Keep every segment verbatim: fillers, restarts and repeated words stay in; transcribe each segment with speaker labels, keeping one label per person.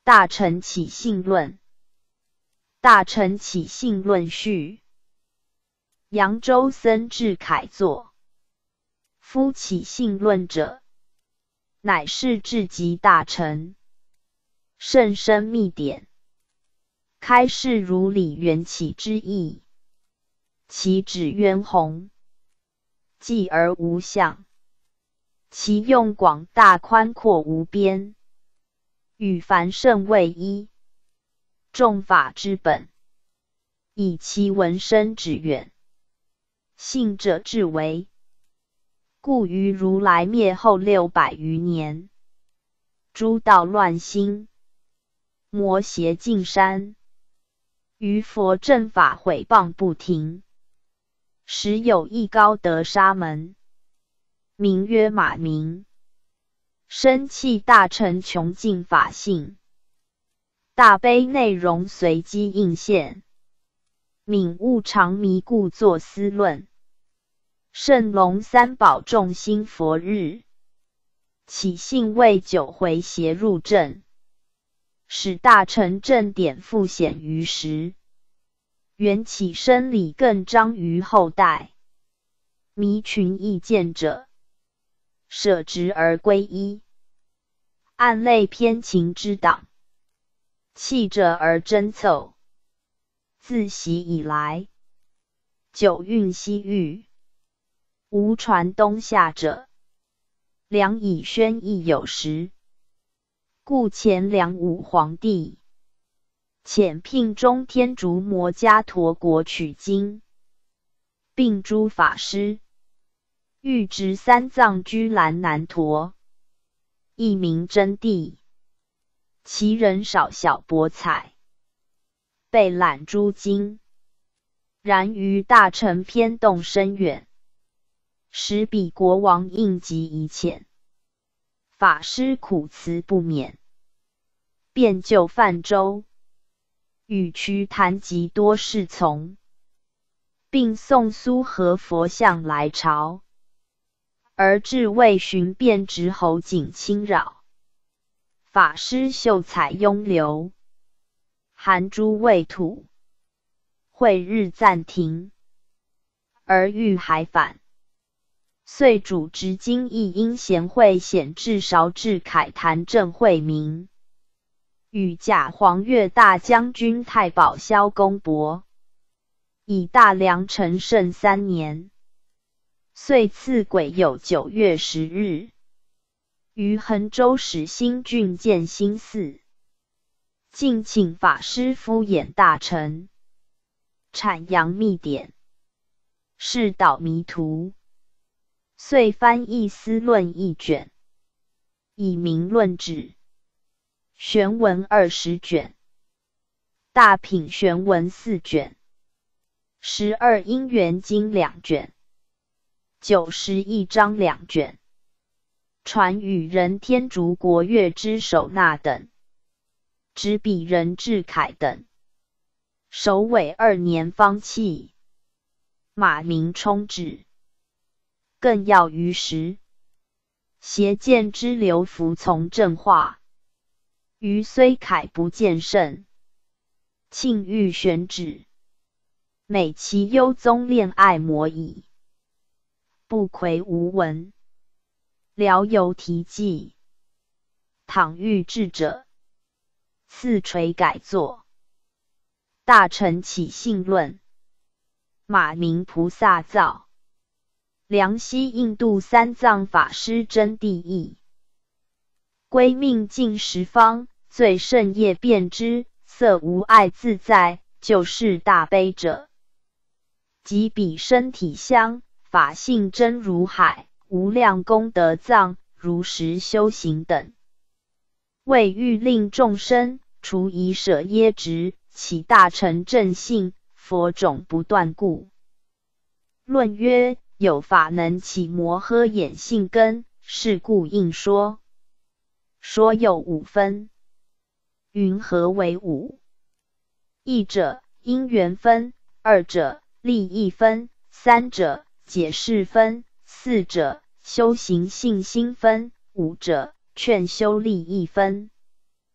Speaker 1: 大乘起信论。大乘起信论序。扬州僧智凯作。夫起信论者，乃是至极大乘，甚深密典，开示如理缘起之意。其旨渊宏，寂而无相，其用广大宽阔无边，与凡圣为一，众法之本，以其闻深旨远，信者至为。故于如来灭后六百余年，诸道乱心，魔邪尽山，于佛正法毁谤不停。时有一高德沙门，名曰马明，生弃大乘穷尽法性，大悲内容随机应现，悯悟常迷故作思论。圣龙三宝众心佛日，起信为九回邪入正，使大乘正典复显于时。缘起生理更彰于后代，迷群意见者，舍执而归一，按类偏情之党，弃者而争凑。自习以来，九运西域，无传东夏者，梁以宣亦有时。故前梁武皇帝遣聘中天竺摩伽陀国取经，并诸法师，欲执三藏居兰南陀，一名真谛。其人少小博采，被览诸经，然于大乘偏动深远，使彼国王应急以遣。法师苦辞不免，便就泛舟，与瞿昙及多侍从，并送苏和佛像来朝，而至为寻遍直侯景侵扰。法师秀才雍流，含诸未土，会日暂停，而欲还返。遂主执经义因贤惠显至韶智凯坛正会明，与假黄钺大将军太保萧公伯，以大梁成圣三年，遂赐癸酉九月十日，于衡州始兴郡建兴寺，敬请法师敷衍大乘，阐扬密典，示导迷途。遂翻译思论一卷，以名论旨。玄文二十卷，大品玄文四卷，十二因缘经两卷，九十一章两卷，传与人天竺国乐之首那等，执笔人智凯等。首尾二年方弃，马明充旨。更要于时，邪见之流服从正化。余虽楷不见甚，庆欲选旨，美其幽宗恋爱魔矣。不魁无闻，聊有题记。倘欲智者，赐垂改作。大乘起信论，马明菩萨造。梁西印度三藏法师真谛义，归命尽十方，最胜业遍知，色无碍自在，就是大悲者。即彼身体香，法性真如海，无量功德藏，如实修行等。为欲令众生除疑舍耶执，起大乘正信，佛种不断故。论曰：有法能起摩诃衍性根，是故应说。说有五分。云何为五？一者因缘分，二者利益分，三者解释分，四者修行信心分，五者劝修利益分。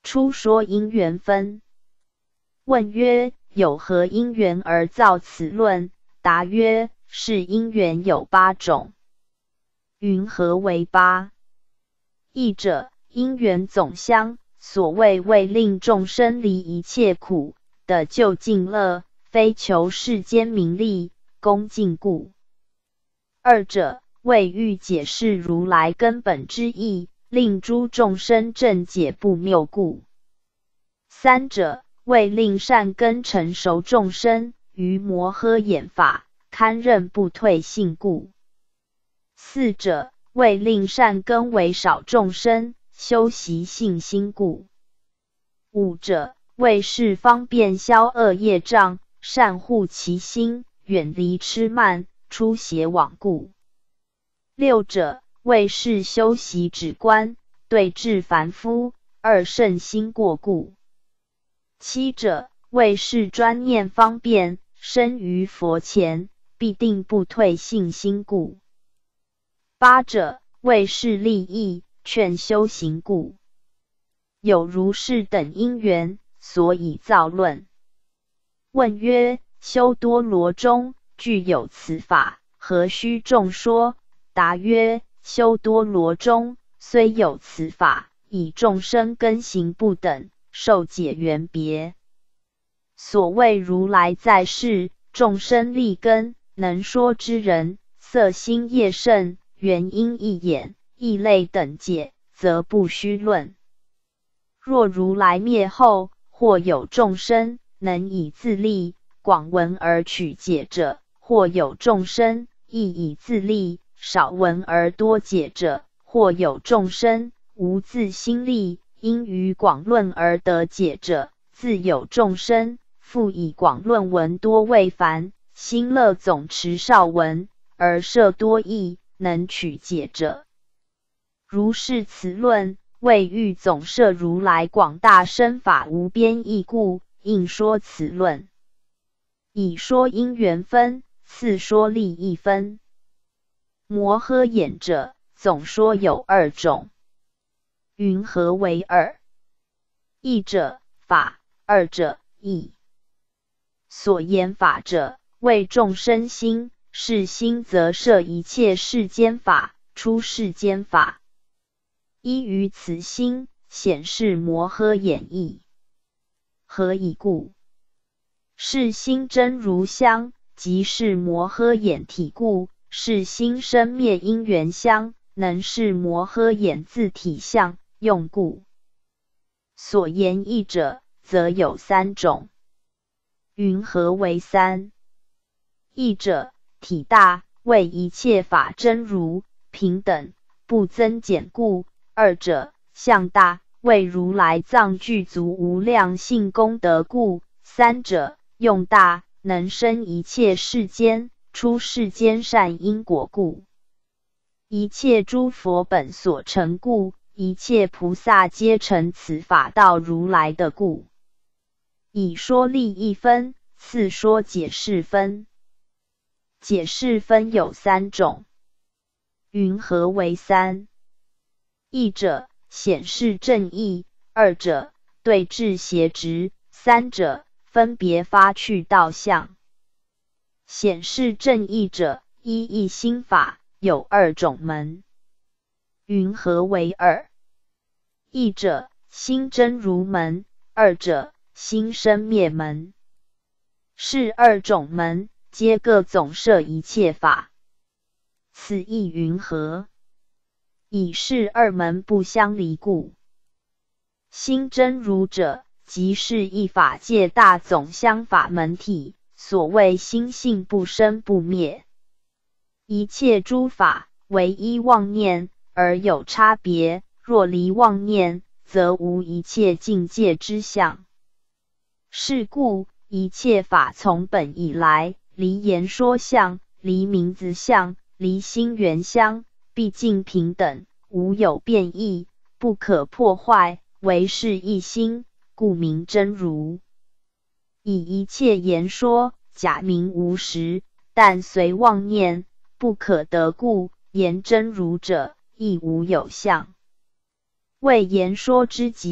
Speaker 1: 初说因缘分。问曰：有何因缘而造此论？答曰：是因缘有八种。云何为八？义者，因缘总相，所谓为令众生离一切苦的究竟乐，非求世间名利恭敬故。二者，为欲解释如来根本之意，令诸众生正解不谬故。三者，为令善根成熟众生于摩诃眼法堪任不退信故。四者，为令善根为少众生修习信心故。五者，为是方便消恶业障，善护其心，远离痴慢出邪往故。六者，为是修习止观，对治凡夫二圣心过故。七者，为是专念方便，生于佛前，必定不退信心故。八者，为是利益，劝修行故。有如是等因缘，所以造论。问曰：修多罗中具有此法，何须众说？答曰：修多罗中虽有此法，以众生根行不等，受解缘别。所谓如来在世，众生立根，能说之人，色心业甚，原因一眼，异类等解，则不须论。若如来灭后，或有众生能以自立，广闻而取解者，或有众生亦以自立，少闻而多解者，或有众生无自心力，因于广论而得解者，自有众生复以广论闻多为凡，心乐总持少闻，而摄多义，能取解者。如是此论，为欲总摄如来广大身法无边义故，应说此论。以说因缘分，次说利益分。摩诃眼者，总说有二种。云何为二？一者法，二者义。所言法者，为众生心，是心则摄一切世间法，出世间法。依于此心，显示摩诃眼义。何以故？是心真如相，即是摩诃眼体故。是心生灭因缘相，能是摩诃眼自体相用故。所言义者，则有三种。云何为三？义者，体大，为一切法真如平等，不增减故。二者，相大，为如来藏具足无量性功德故。三者，用大，能生一切世间，出世间善因果故。一切诸佛本所成故，一切菩萨皆成此法道如来的故。以说利益分，次说解释分。解释分有三种。云何为三？一者，显示正义；二者，对治邪执；三者，分别发去道相。显示正义者，依一心法，有二种门。云何为二？一者，心真如门；二者，心生灭门。是二种门，皆各总摄一切法。此意云何？以是二门不相离故。心真如者，即是一法界大总相法门体，所谓心性不生不灭。一切诸法唯一妄念而有差别，若离妄念，则无一切境界之相。是故一切法从本以来，离言说相，离名字相，离心缘相，毕竟平等，无有变异，不可破坏，唯是一心，故名真如。以一切言说，假名无实，但随妄念，不可得故，言真如者，亦无有相。为言说之极，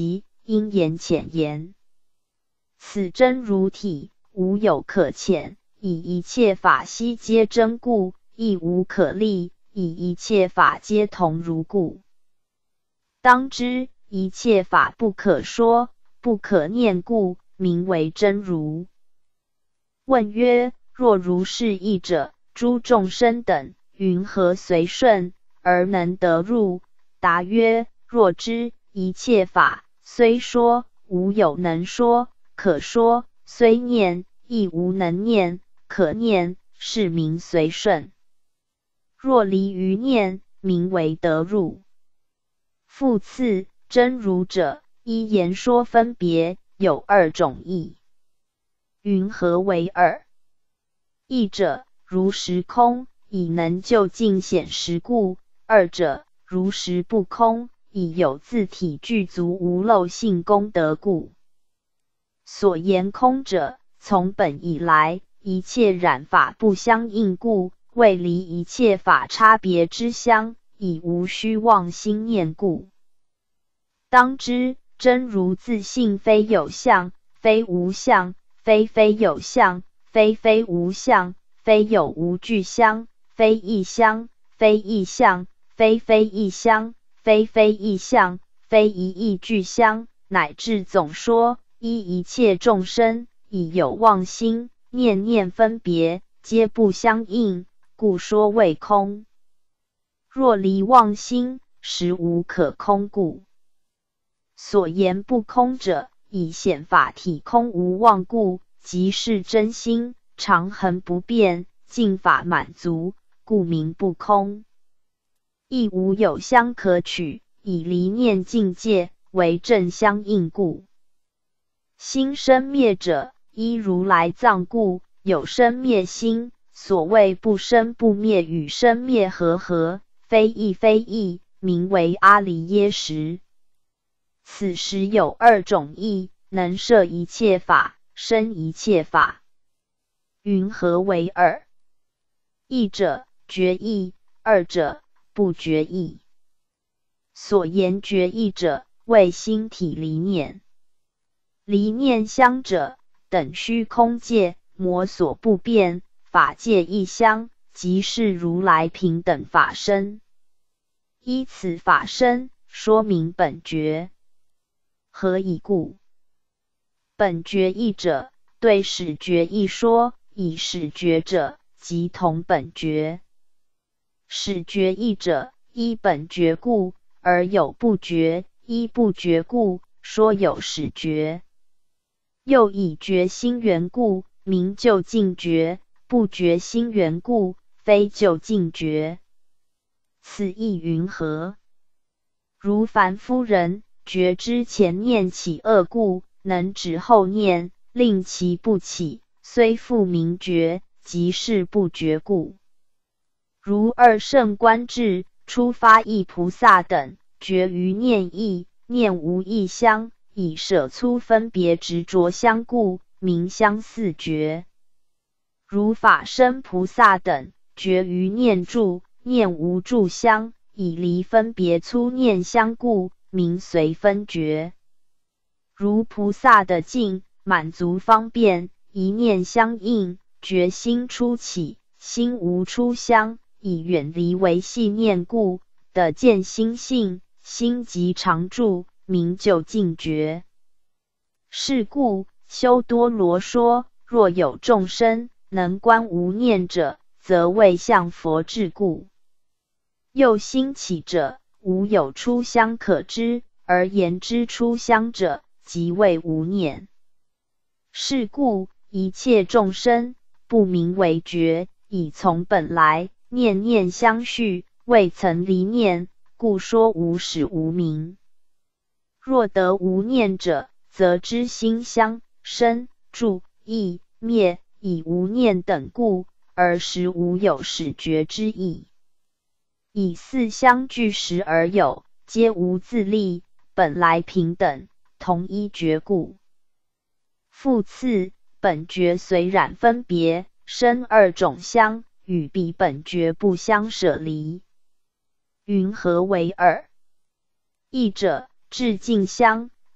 Speaker 1: 因言浅言。此真如体，无有可浅，以一切法悉皆真故，亦无可立，以一切法皆同如故。当知一切法不可说，不可念故，名为真如。问曰：若如是义者，诸众生等云何随顺而能得入？答曰：若知一切法虽说，无有能说可说，虽念亦无能念可念，是名随顺。若离于念，名为得入。复次，真如者，依言说分别，有二种义。云何为二？一者，如实空，以能就近显实故；二者，如实不空，以有自体具足无漏性功德故。所言空者，从本以来，一切染法不相应故，为离一切法差别之相，以无虚妄心念故。当知真如自性非有相，非无相，非非有相，非非无相，非有无具相，非异相，非异相，非非异相，非非异相，非一异具相，乃至总说依一切众生，以有妄心，念念分别，皆不相应，故说为空。若离妄心，实无可空故。所言不空者，以显法体空无妄故，即是真心，常恒不变，尽法满足，故名不空。亦无有相可取，以离念境界为正相应故。心生灭者，依如来藏故，有生灭心，所谓不生不灭与生灭和合，非异非异，名为阿离耶识。此时有二种义，能摄一切法，生一切法。云何为二？一者，觉义；二者，不觉义。所言觉义者，谓心体离念。离念相者，等虚空界，魔所不变，法界一相，即是如来平等法身。依此法身，说明本觉。何以故？本觉义者，对始觉义说，以始觉者，即同本觉。始觉义者，依本觉故，而有不觉；依不觉故，说有始觉。又以觉心缘故，名就近觉；不觉心缘故，非就近觉。此义云何？如凡夫人，觉知前念起恶故，能止后念，令其不起，虽复名觉，即是不觉故。如二圣观智、初发意菩萨等，觉于念义，念无异相，以舍粗分别执着相故，名相似觉。如法身菩萨等，觉于念住，念无住相，以离分别粗念相故，名随分觉。如菩萨的境，满足方便，一念相应，觉心初起，心无出相，以远离为系念故的见心性，心即常住，名就近觉。是故修多罗说，若有众生能观无念者，则谓向佛智故。又心起者，无有出相可知，而言之出相者，即谓无念。是故一切众生不名为觉，以从本来，念念相续，未曾离念，故说无始无明。若得无念者，则知心相生住异灭，以无念等故，而实无有始觉之意。以四相俱实而有，皆无自立，本来平等，同一觉故。复次，本觉虽染分别，生二种相，与彼本觉不相舍离。云何为二？一者，至近相，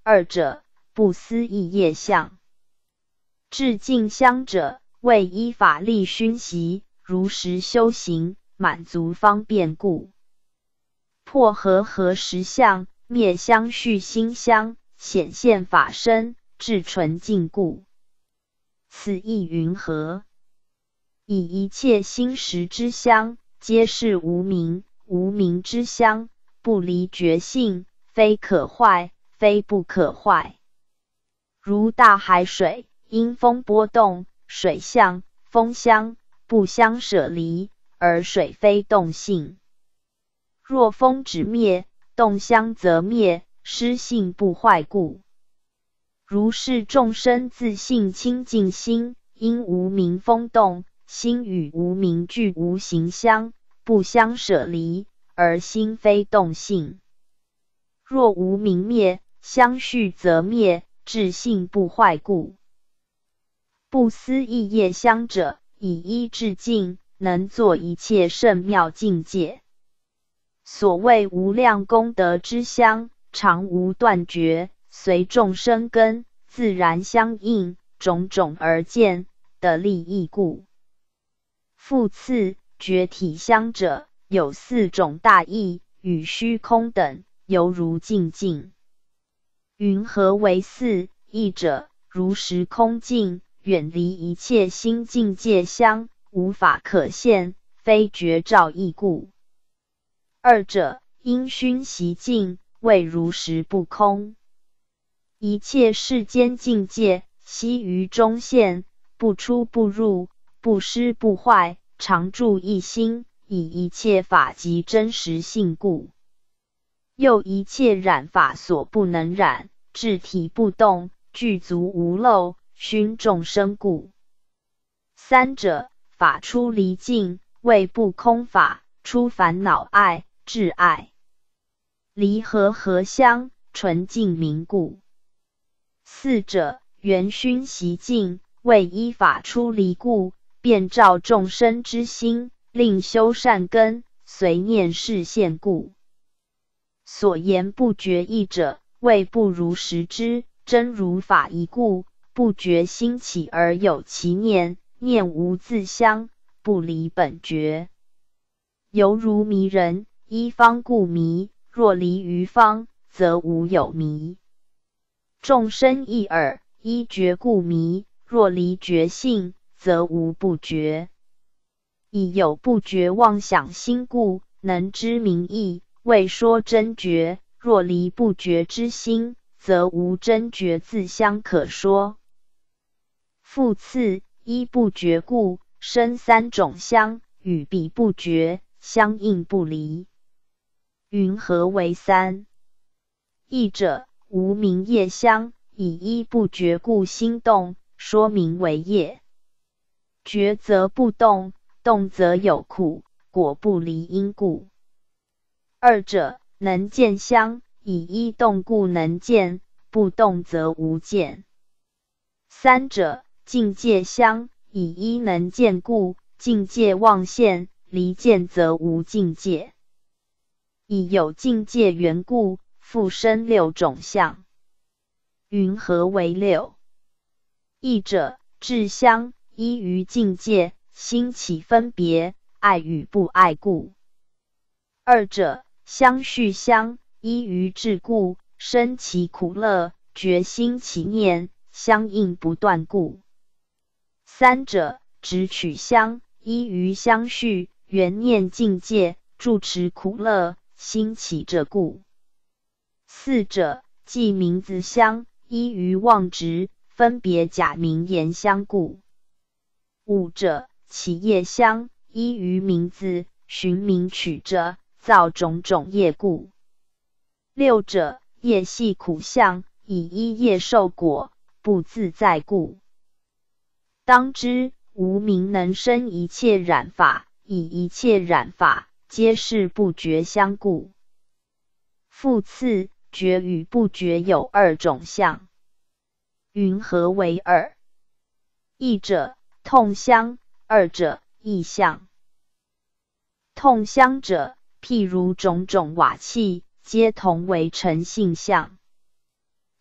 Speaker 1: 二者，不思议业相。至静香者，为依法力熏习，如实修行，满足方便故。破和合实相，灭相续心相，显现法身，至纯净故。此意云何？以一切心识之相，皆是无明，无明之相，不离觉性，非可坏，非不可坏。如大海水，因风波动，水相、风相不相舍离，而水非动性。若风止灭，动相则灭，失性不坏故。如是众生自性清净心，因无明风动，心与无明俱无形相，不相舍离，而心非动性。若无明灭，相续则灭，至性不坏故。不思议业相者，以一至净，能作一切圣妙境界。所谓无量功德之相，常无断绝，随众生根，自然相应，种种而见的利益故。复次，觉体相者，有四种大义，与虚空等，犹如镜镜。云何为四义者？如实空镜，远离一切心境界相，无法可现，非觉照义故。二者，因熏习境，谓如实不空。一切世间境界，悉于中现，不出不入，不失不坏，常住一心，以一切法即真实性故。又一切染法所不能染，至体不动，具足无漏，熏众生故。三者，法出离境，谓不空法，出烦恼爱、智爱。离合合相，纯净明故。四者，缘熏习境，谓依法出离故，遍照众生之心，令修善根，随念示现故。所言不觉义者，谓不如实知，真如法一故，不觉兴起而有其念，念无自相，不离本觉。犹如迷人，依方故迷，若离于方，则无有迷。众生一耳，依觉故迷，若离觉性，则无不觉。以有不觉妄想心故，能知明义，谓说真觉。若离不觉之心，则无真觉自相可说。复次，依不觉故，生三种相，与彼不觉，相应不离。云何为三义者？无明业相，以依不觉故心动，说明为业。觉则不动，动则有苦，果不离因故。二者，能见相，以依动故能见，不动则无见。三者，境界相，以依能见故，境界妄现，离见则无境界。以有境界缘故，复生六种相。云何为六义者？智相，依于境界，兴起分别，爱与不爱故。二者，相续相，依于智故，生其苦乐，觉心其念，相应不断故。三者，执取相，依于相续，缘念境界，住持苦乐，兴起着故。四者，即名字相，依于妄执，分别假名言相故。五者，起业相，依于名字，寻名取着，造种种业故。六者，业系苦相，以依业受果，不自在故。当知无明能生一切染法，以一切染法，皆是不觉相故。复次，觉与不觉有二种相。云何为二义者？痛相，二者，异相。痛相者，譬如种种瓦器，皆同为诚性相。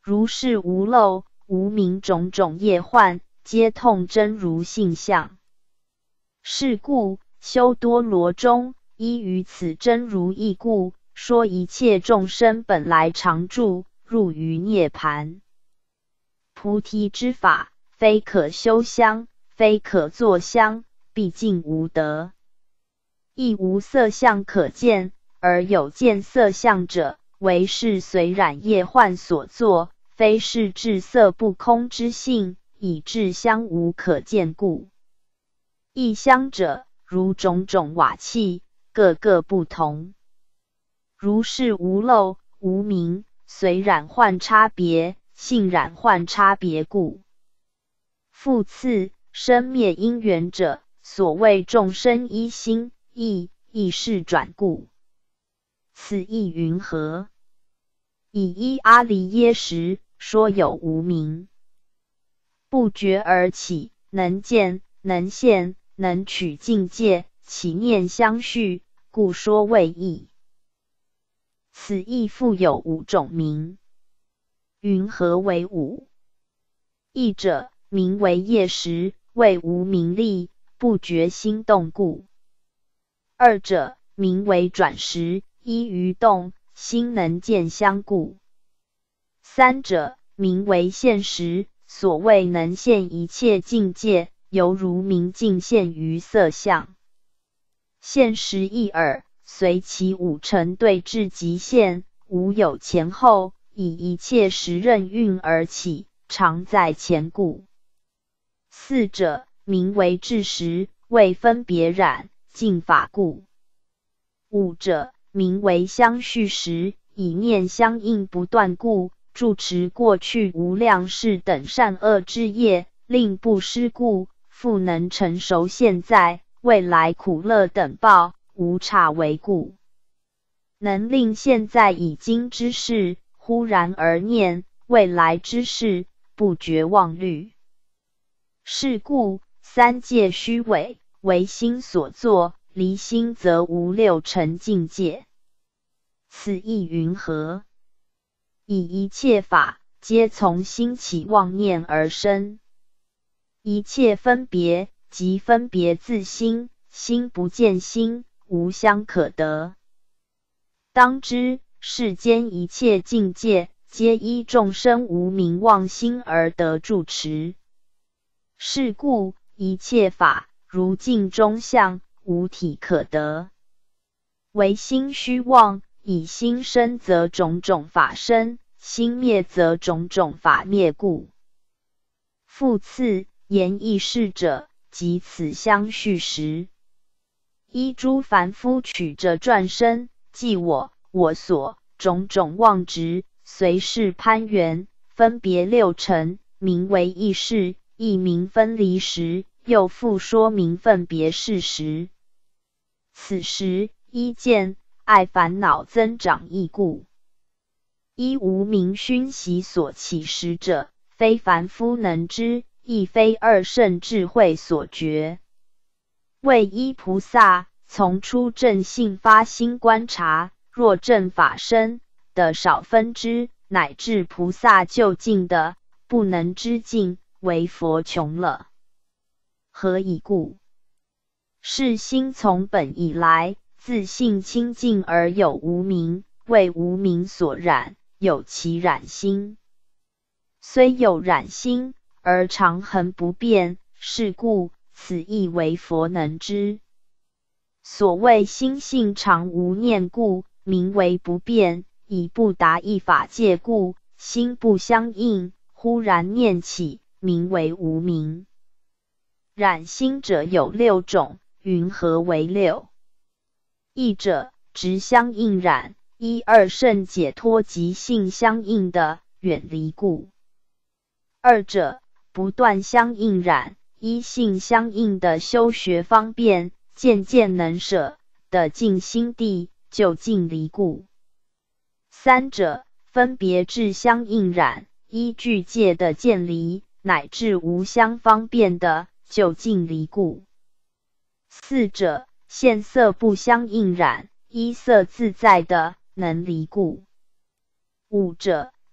Speaker 1: 如是无漏，无明种种业患，皆通真如性相。是故修多罗中，依于此真如义故，说一切众生本来常住，入于涅盘。菩提之法，非可修香，非可作香，毕竟无得。亦无色相可见，而有见色相者，为是随染业幻所作，非是智色不空之性，以致香无可见故。异香者，如种种瓦器，各个不同。如是无漏，无明，随染幻差别，性染幻差别故。复次，生灭因缘者，所谓众生一心，亦亦是转故。此意云何？以一阿梨耶识说有无明，不觉而起，能见，能现，能取境界，起念相续，故说为意。此意复有五种名。云何为五？一者，名为业识，为无明力，不觉心动故。二者，名为转识，依于动，心能见相故。三者，名为现识，所谓能现一切境界，犹如明镜现于色相。现识一耳，随其五成对至极限，无有前后，以一切时任运而起，常在前故。四者，名为智识，为分别染净法故。五者，名为相续识，以念相应不断故，住持过去无量世等善恶之业，令不失故，复能成熟现在未来苦乐等报，无差为故。能令现在已经之事，忽然而念未来之事，不觉忘虑。是故三界虚伪，为心所作，离心则无六尘境界。此意云何？以一切法，皆从心起妄念而生。一切分别，即分别自心，心不见心，无相可得。当知世间一切境界，皆依众生无明妄心而得住持。是故一切法，如镜中相，无体可得。唯心虚妄，以心生则种种法生，心灭则种种法灭故。复次，言意识者，即此相续识。依诸凡夫取着转身，即我、我所种种妄执，随事攀缘，分别六尘，名为意识，亦名分离识，又复说明分别事实。此时依见爱烦恼增长异故。依无明熏习所起时者，非凡夫能知，亦非二圣智慧所觉。为依菩萨从初正性发心观察，若正法身的少分支，乃至菩萨究竟的不能知尽，为佛穷了。何以故？是心从本以来，自性清净而有无明，为无明所染，有其染心。虽有染心，而常恒不变，是故此亦为佛能知。所谓心性常无念故，名为不变，以不达一法界故，心不相应，忽然念起，名为无明。染心者有六种，云何为六？一者，直相应染，一二圣解脱及性相应的，远离故。二者，不断相应染，一性相应的修学方便，渐渐能舍的尽心地，就近离故。三者，分别智相应染，依具界的渐离，乃至无相方便的就近离故。四者，现色不相应染，依色自在的能离故。五者，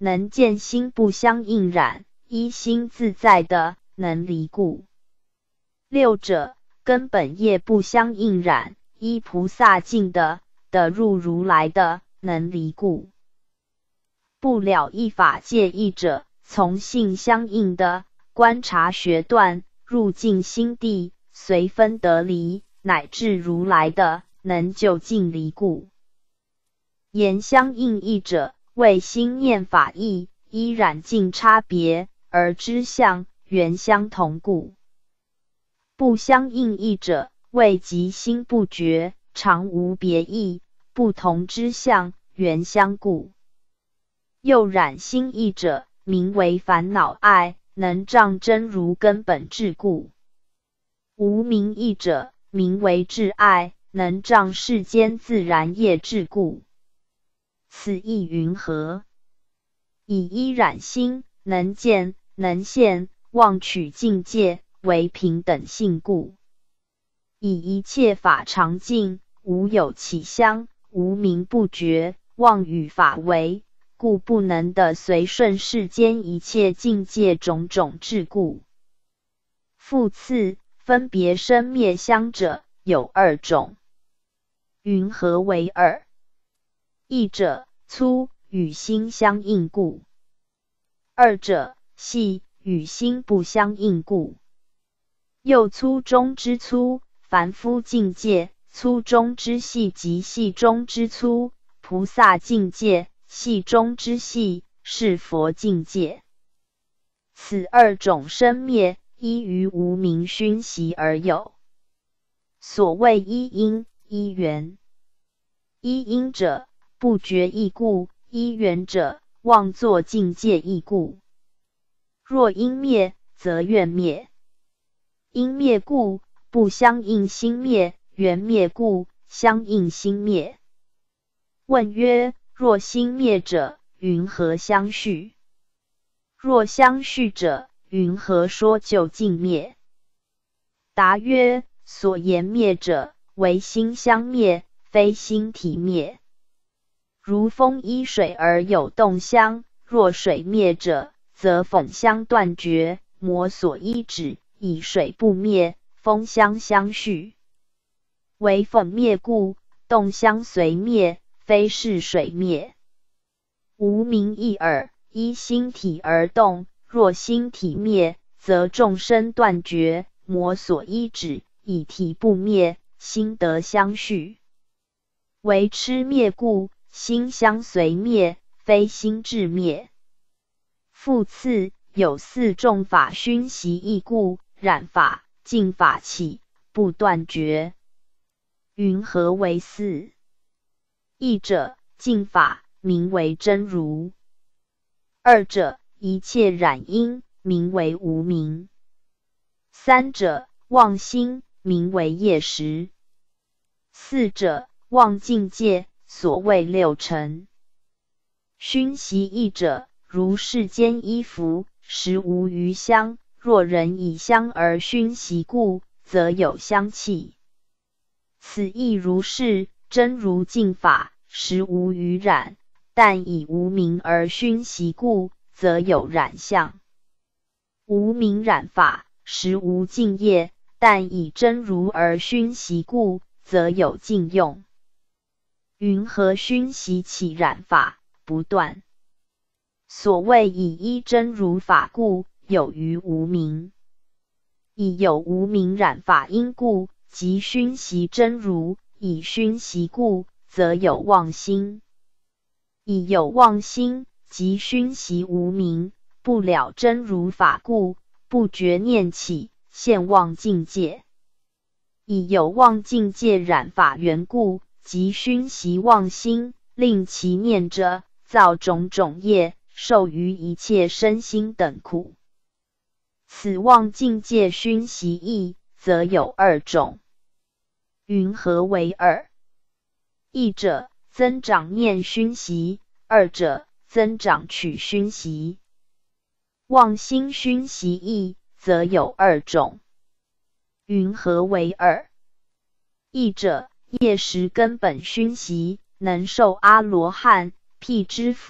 Speaker 1: 能见心不相应染，依心自在的，能离故。六者，根本业不相应染，依菩萨境的，得入如来的，能离故。不了一法界义者，从性相应的，观察学断，入尽心地，随分得离，乃至如来的，能就近离故。言相应义者，为心念法义，依染尽差别，而知相原相同故。不相应义者，为即心不觉，常无别义，不同之相原相故。又染心义者，名为烦恼爱，能障真如根本智故。无明义者，名为智爱，能障世间自然业智故。此义云何？以一染心，能见能现，妄取境界，为平等性故。以一切法常净，无有起相，无明不觉，妄语法为，故不能得随顺世间一切境界种种智故。复次，分别生灭相者有二种。云何为二？一者粗，与心相应故；二者细，与心不相应故。又粗中之粗，凡夫境界；粗中之细即细中之粗，菩萨境界；细中之细，是佛境界。此二种生灭，依于无明熏习而有。所谓依因，依缘。依因者，不觉义故；依缘者，妄作境界义故。若因灭，则愿灭。因灭故，不相应心灭；缘灭故，相应心灭。问曰：若心灭者，云何相续？若相续者，云何说就近灭？答曰：所言灭者，为心相灭，非心体灭。如风依水而有动香，若水灭者，则粉香断绝，魔所依止，以水不灭，风香相续。为粉灭故，动香随灭，非是水灭。无明一耳，依心体而动，若心体灭，则众生断绝，魔所依止，以体不灭，心得相续。为痴灭故，心相随灭，非心智灭。复次，有四众法熏习义故，染法、净法起，不断绝。云何为四？一者，净法，名为真如；二者，一切染因，名为无明；三者，妄心，名为业识；四者，妄境界，所谓六尘。熏习义者，如世间衣服，实无余香，若人以香而熏习故，则有香气。此亦如是，真如净法，实无余染，但以无明而熏习故，则有染相。无明染法，实无净业，但以真如而熏习故，则有净用。云何熏习起染法，不断？所谓以依真如法故，有余无明。以有无明染法因故，即熏习真如；以熏习故，则有妄心。以有妄心，即熏习无明，不了真如法故，不觉念起，现妄境界。以有妄境界染法缘故，即熏习妄心，令其念着，造种种业，受于一切身心等苦。此妄境界熏习义，则有二种。云何为二？一者，增长念熏习；二者，增长取熏习。妄心熏习义，则有二种。云何为二？一者，业识根本熏习，能受阿罗汉、辟支佛、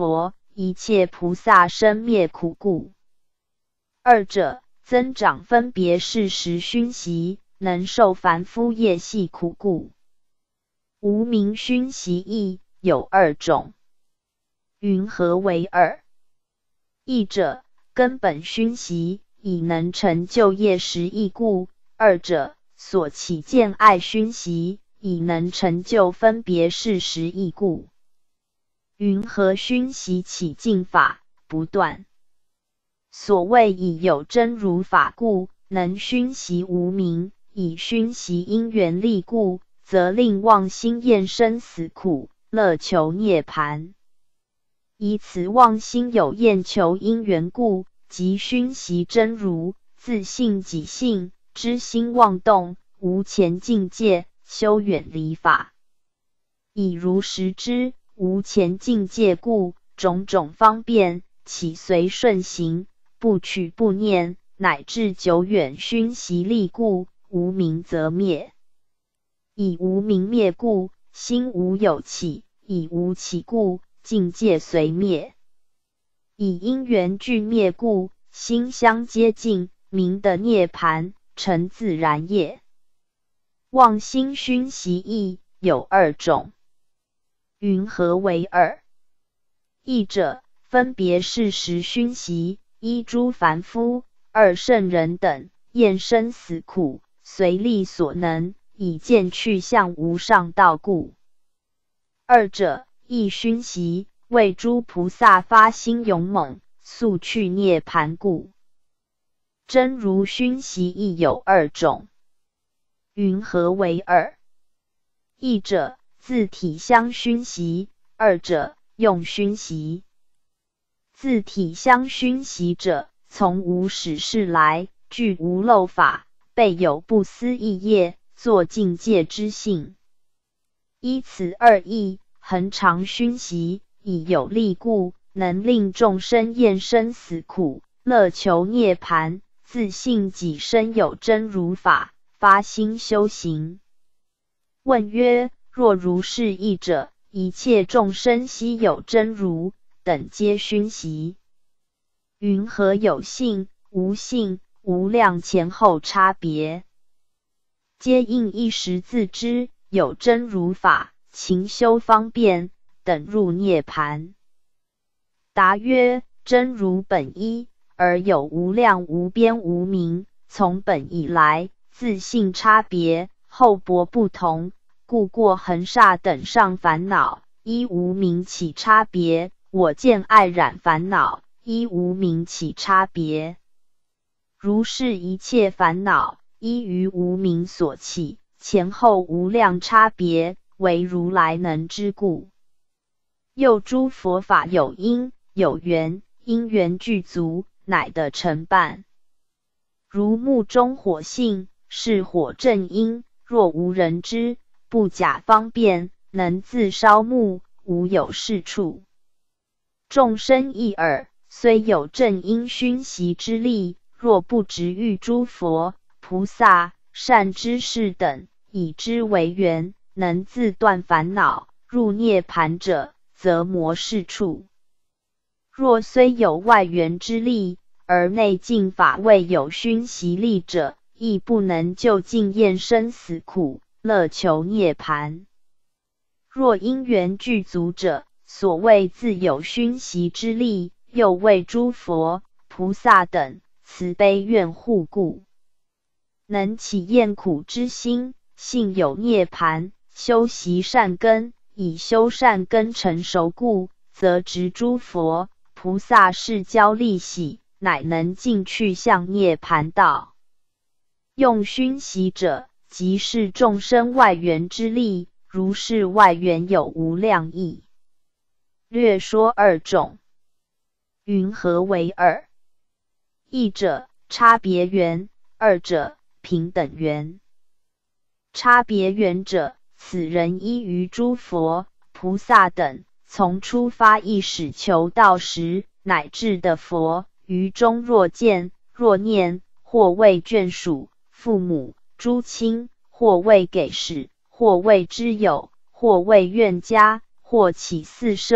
Speaker 1: 一切菩萨生灭苦故。二者增长分别是时熏习，能受凡夫业系苦故。无明熏习亦有二种，云何为二？一者根本熏习，以能成就业时义故；二者所起见爱熏习，以能成就分别是时义故。云何熏习起净法不断？所谓以有真如法故，能熏习无明；以熏习因缘力故，则令妄心厌生死苦，乐求涅槃。以此妄心有厌求因缘故，即熏习真如，自性己性，知心妄动，无前境界，修远离法。以如实知，无前境界故，种种方便，起随顺行，不取不念，乃至久远熏习力故，无明则灭。以无明灭故，心无有起；以无起故，境界随灭。以因缘俱灭故，心相接近，明的涅槃，成自然业。妄心熏习亦有二种，云何为二？一者分别是时熏习，依诸凡夫、二圣人等，厌生死苦，随力所能，以见去向无上道故。二者亦熏习，为诸菩萨发心勇猛，速去涅槃故。真如熏习亦有二种，云何为二？一者自体相熏习，二者用熏习。自体相熏习者，从无始世来，具无漏法，备有不思议业，作境界之性。依此二义，恒常熏习，以有力故，能令众生厌生死苦，乐求涅槃，自信己身有真如法，发心修行。问曰：若如是义者，一切众生悉有真如，等皆熏习。云何有性、无性、无量前后差别？皆应一时自知，有真如法，勤修方便，等入涅槃。答曰：真如本一，而有无量无边无明，从本以来，自性差别，厚薄不同，故过恒煞等上烦恼，依无明起差别；我见爱染烦恼，依无明起差别。如是一切烦恼，依于无明所起，前后无量差别，唯如来能知故。又诸佛法有因有缘，因缘具足，乃得成办。如木中火性，是火正因，若无人知，不假方便，能自烧木，无有是处。众生一耳，虽有正因熏习之力，若不执遇诸佛、菩萨、善知识等，以之为缘，能自断烦恼，入涅槃者，则魔是处。若虽有外缘之力，而内境法未有熏习力者，亦不能就近厌生死苦，乐求涅槃。若因缘具足者，所谓自有熏习之力，又为诸佛、菩萨等慈悲愿护故，能起厌苦之心，信有涅槃，修习善根，以修善根成熟故，则执诸佛、菩萨示教利喜，乃能尽去向涅槃道。用熏习者，即是众生外缘之力，如是外缘有无量义。略说二种，云何为二？一者差别缘，二者平等缘。差别缘者，此人依于诸佛、菩萨等，从出发意识求道时，乃至的佛，于中若见、若念，或为眷属、父母、诸亲，或为给使，或为知友，或为怨家，或起四摄，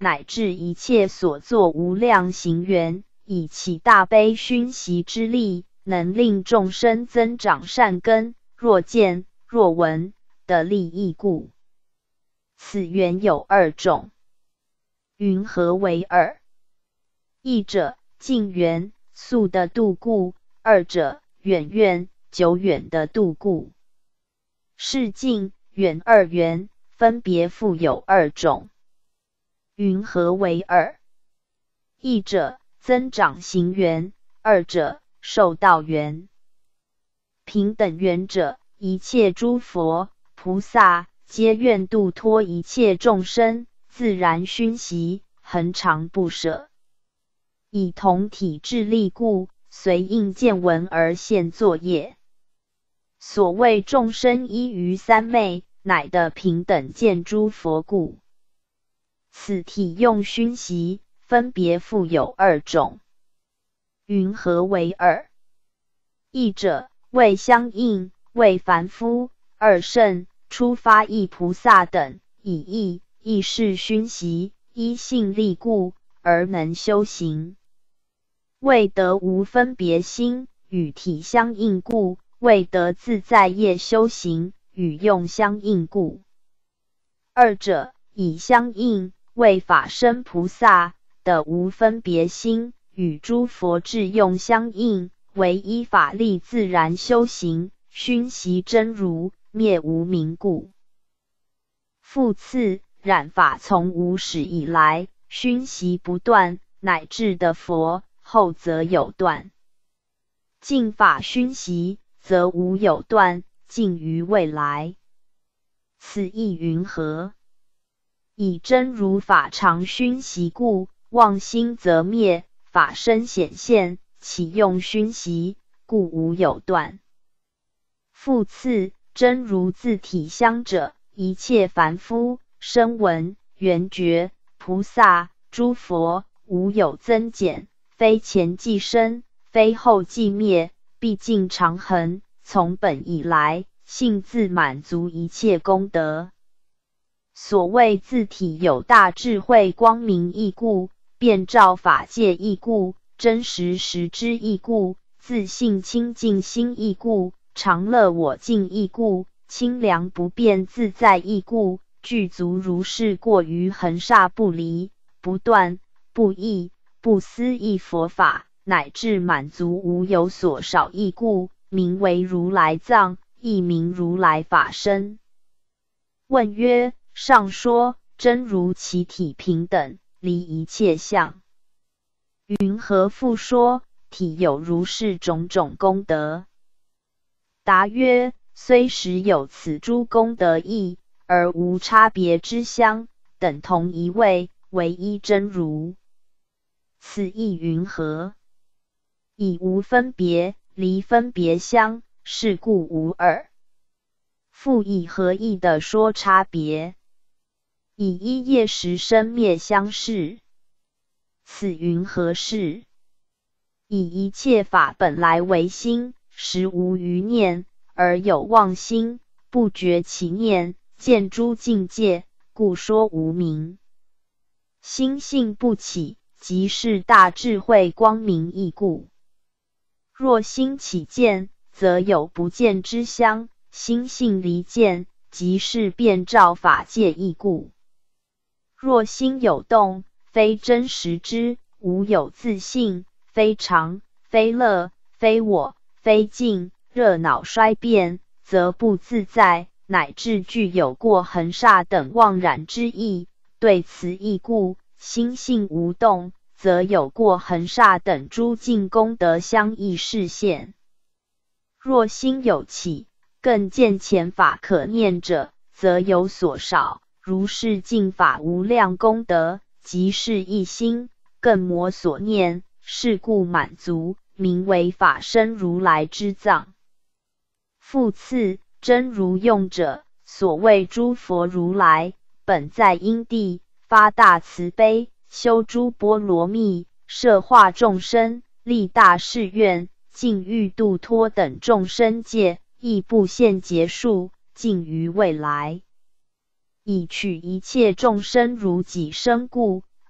Speaker 1: 乃至一切所作无量行缘，以其大悲熏习之力，能令众生增长善根，若见若闻的利益故。此缘有二种。云何为二？一者近缘速的度故，二者远愿久远的度故。是近远二缘分别复有二种。云何为二？一者增长行缘，二者受道缘。平等缘者，一切诸佛菩萨皆愿度脱一切众生，自然熏习，恒常不舍。以同体智力故，随应见闻而现作业。所谓众生依于三昧，乃的平等见诸佛故。此体用熏习，分别复有二种。云何为二？一者为相应，为凡夫；二圣初发意菩萨等，以意意识熏习，依性力故而能修行。为得无分别心，与体相应故；为得自在业修行，与用相应故。二者以相应，为法身菩萨的无分别心，与诸佛智用相应，为依法力自然修行，熏习真如，灭无明故。复次，染法从无始以来，熏习不断，乃至的佛，后则有断。净法熏习，则无有断，尽于未来。此意云何？以真如法常熏习故，妄心则灭，法身显现，其用熏习，故无有断。复次，真如自体相者，一切凡夫、声闻、缘觉、菩萨、诸佛，无有增减，非前即生，非后即灭，毕竟常恒，从本以来，性自满足一切功德。所谓自体有大智慧光明义故，遍照法界义故，真实实知义故，自性清净心义故，常乐我净义故，清凉不变自在义故，具足如是过于恒刹不离、不断、不异、不思议佛法，乃至满足无有所少义故，名为如来藏，亦名如来法身。问曰：上说真如其体平等，离一切相。云何复说体有如是种种功德？答曰：虽实有此诸功德义，而无差别之相，等同一位，唯一真如。此意云何？以无分别，离分别相，是故无二。复以何意的说差别？以一业时生灭相视。此云何事？以一切法本来为心，实无余念，而有妄心，不觉其念，见诸境界，故说无明。心性不起，即是大智慧光明义故。若心起见，则有不见之相；心性离见，即是遍照法界义故。若心有动，非真实之，无有自性，非常，非乐，非我，非静，热恼衰变，则不自在，乃至具有过恒刹等妄染之意。对此义故，心性无动，则有过恒刹等诸境功德相异示现。若心有起，更见前法可念者，则有所少，如是净法无量功德，即是一心，更魔所念，是故满足，名为法身如来之藏。复次，真如用者，所谓诸佛如来，本在因地，发大慈悲，修诸波罗蜜，摄化众生，立大誓愿，尽欲度脱等众生界，亦不现结束，尽于未来。以取一切众生如己身故，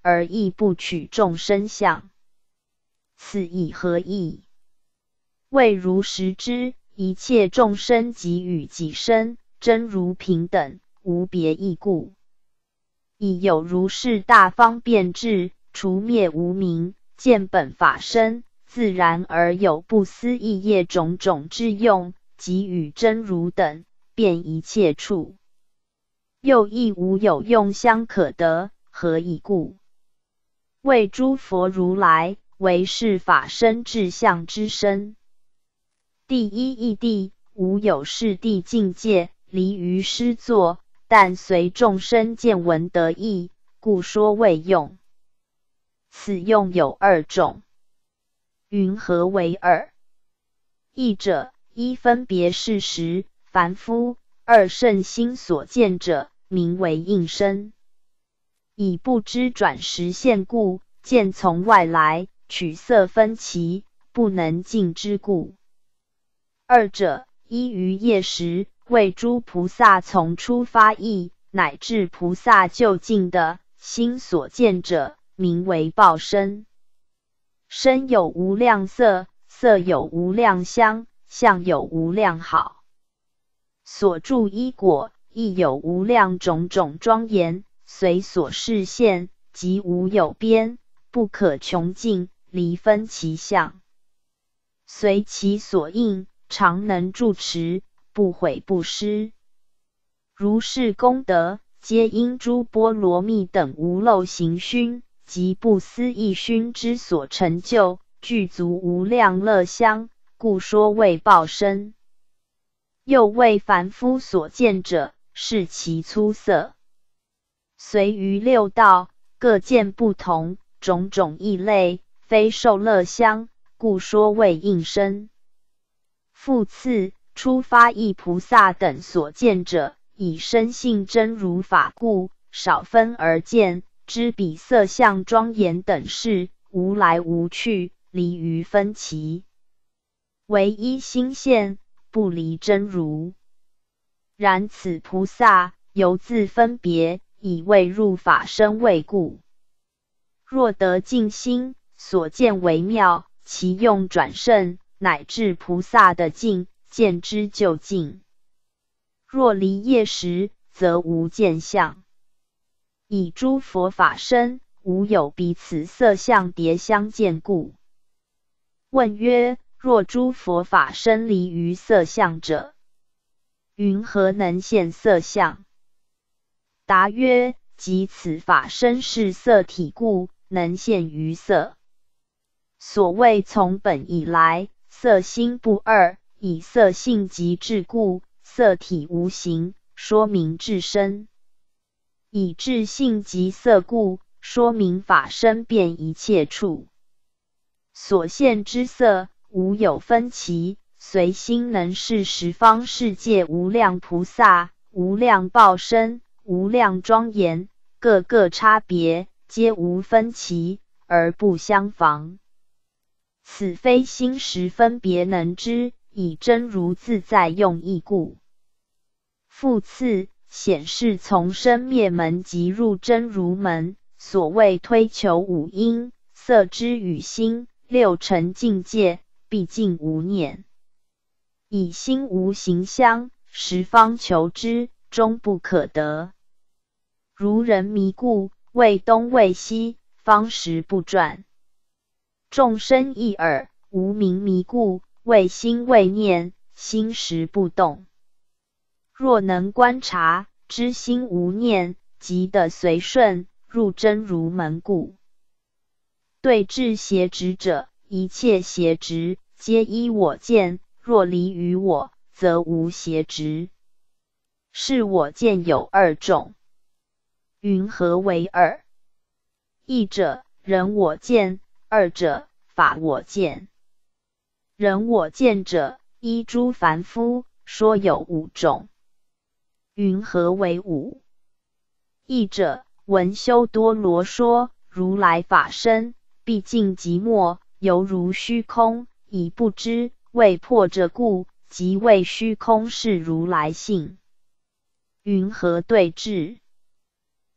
Speaker 1: 而亦不取众生相，此以何意？谓如实知，一切众生即与己身，真如平等，无别异故。以有如是大方便智，除灭无明，见本法身，自然而有不思议业种种之用，即与真如等，遍一切处。又亦无有用相可得，何以故？谓诸佛如来为是法身智相之身。第一义谛，无有是谛境界，离于师作，但随众生见闻得意，故说为用。此用有二种。云何为二？一者，一分别事实，凡夫；二圣心所见者，名为应身。以不知转实现故，见从外来，取色分歧，不能尽之故。二者，依于业时，为诸菩萨从初发意，乃至菩萨究竟的心所见者，名为报身。身有无量色，色有无量香，相有无量好。所住依果，亦有无量种种庄严，随所示现，即无有边，不可穷尽，离分其相。随其所应，常能住持，不毁不失。如是功德，皆因诸波罗蜜等无漏行熏，及不思议熏之所成就，具足无量乐香，故说为报身。又为凡夫所见者，是其粗色。随于六道，各见不同，种种异类，非受乐香，故说为应身。复次，初发意菩萨等所见者，以深信真如法故，少分而见，知彼色相庄严等事，无来无去，离于分歧，唯一心现，不离真如。然此菩萨犹自分别，以未入法身位故。若得净心，所见为妙，其用转胜，乃至菩萨的境，见之究竟。若离业时，则无见相。以诸佛法身，无有彼此色相迭相见故。问曰：若诸佛法身离于色相者，云何能现色相？答曰：即此法身是色体故，能现于色。所谓从本以来，色心不二，以色性即智故，色体无形，说明智身。以智性即色故，说明法身遍一切处。所现之色，无有分歧，随心能视十方世界无量菩萨，无量报身，无量庄严，各个差别，皆无分歧，而不相妨。此非心识分别能知，以真如自在用意故。复次，显示从生灭门即入真如门，所谓推求五因，色知与心，六尘境界，毕竟无念。以心无形相，十方求之，终不可得。如人迷故，为东为西，方时不转。众生亦尔，无明迷故，为心为念，心时不动。若能观察，知心无念，即得随顺，入真如门故。对治邪执者，一切邪执，皆依我见，若离于我，则无邪执。是我见有二种。云何为二？一者，人我见；二者，法我见。人我见者，依诸凡夫，说有五种。云何为五？一者，闻修多罗说，如来法身，毕竟寂寞，犹如虚空，以不知，未破着故，即谓虚空是如来性。云何对治？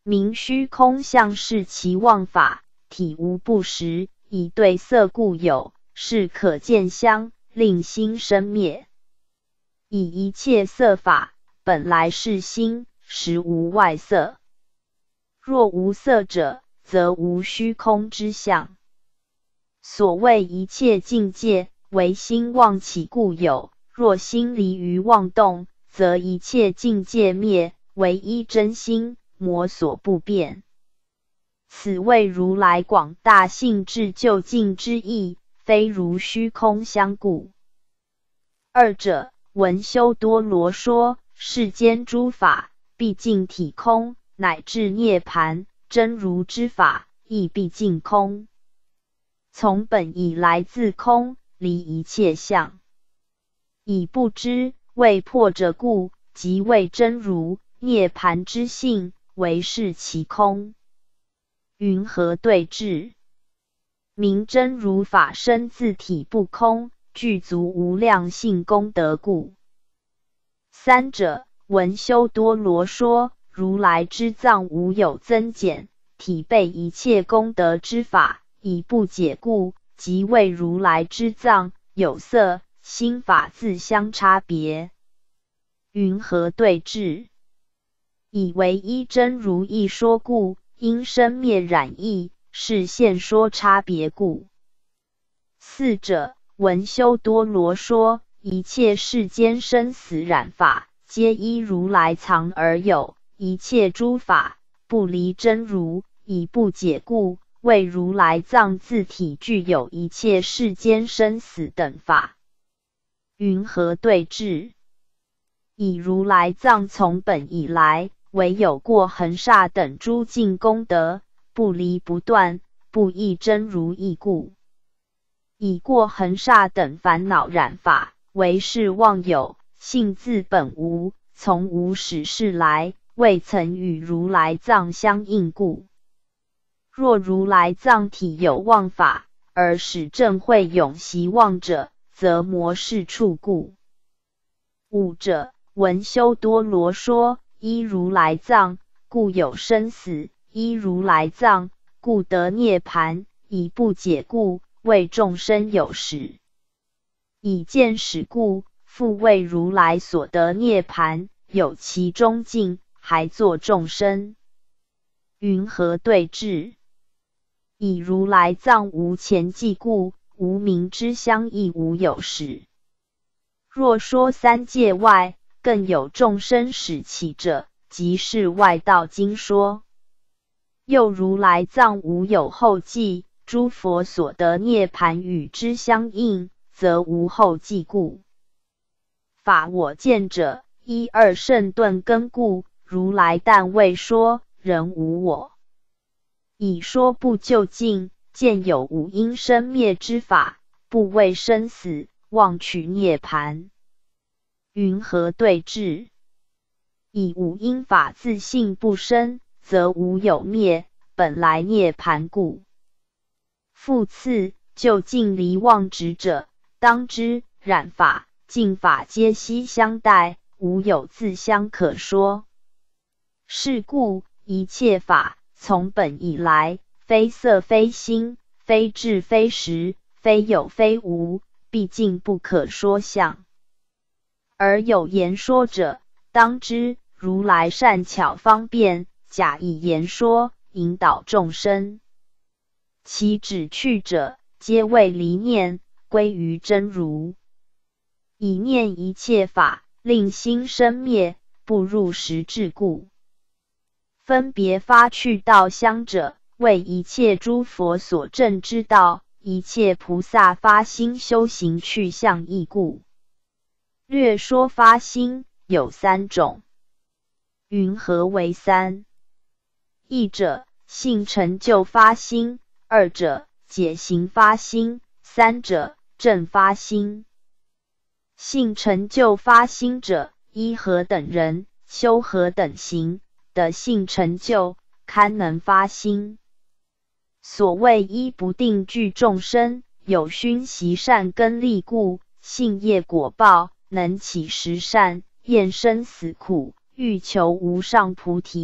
Speaker 1: 名虚空相是其妄法，体无不实，以对色故有，是可见相，令心生灭。以一切色法，本来是心，实无外色。若无色者，则无虚空之相。所谓一切境界，为心妄起故有，若心离于妄动，则一切境界灭，唯一真心，魔所不变。此谓如来广大性智究竟之意，非如虚空相故。二者，文修多罗说，世间诸法毕竟体空，乃至涅槃，真如之法亦毕竟空。从本以来自空，离一切相。以不知，未破者故，即谓真如涅槃之性，为是其空。云何对治？明真如法身自体不空，具足无量性功德故。三者，文修多罗说，如来之藏无有增减，体备一切功德之法，以不解故，即谓如来之藏有色心法自相差别。云何对治？以为一真如一说故，因生灭染异，是现说差别故。四者，文修多罗说，一切世间生死染法，皆依如来藏而有，一切诸法不离真如，以不解故，为如来藏自体具有一切世间生死等法。云何对治？以如来藏从本以来，唯有过恒刹等诸境功德，不离不断，不异真如意故。以过恒刹等烦恼染法，为是妄有，性自本无，从无始世来，未曾与如来藏相应故。若如来藏体有妄法，而使正会永习妄者，则魔是处故。五者，文修多罗说，依如来藏，故有生死；依如来藏，故得涅槃；以不解故，为众生有始；以见始故，复为如来所得涅槃，有其中境，还作众生。云何对治？以如来藏无前际故，无名之相亦无有始。若说三界外，更有众生始起者，即是外道经说。又如来藏无有后继，诸佛所得涅槃与之相应，则无后继故。法我见者，一二圣顿根故，如来但未说，人无我。以说不究竟，见有五因生灭之法，不为生死，妄取涅槃。云何对治？以五因法自性不生，则无有灭，本来涅槃故。复次，究竟离妄执者，当知染法、净法皆悉相待，无有自相可说。是故一切法从本以来，非色非心，非智非实，非有非无，毕竟不可说相。而有言说者，当知如来善巧方便，假以言说，引导众生。其指去者，皆为离念，归于真如。以念一切法，令心生灭，不入实质故。分别发去道相者，为一切诸佛所证之道，一切菩萨发心修行去向义故。略说发心有三种。云何为三？一者，性成就发心；二者，解行发心；三者，正发心。性成就发心者，依何等人，修何等行，得性成就，堪能发心。所谓依不定具众生，有熏习善根利故，信业果报，能起十善，厌生死苦，欲求无上菩提，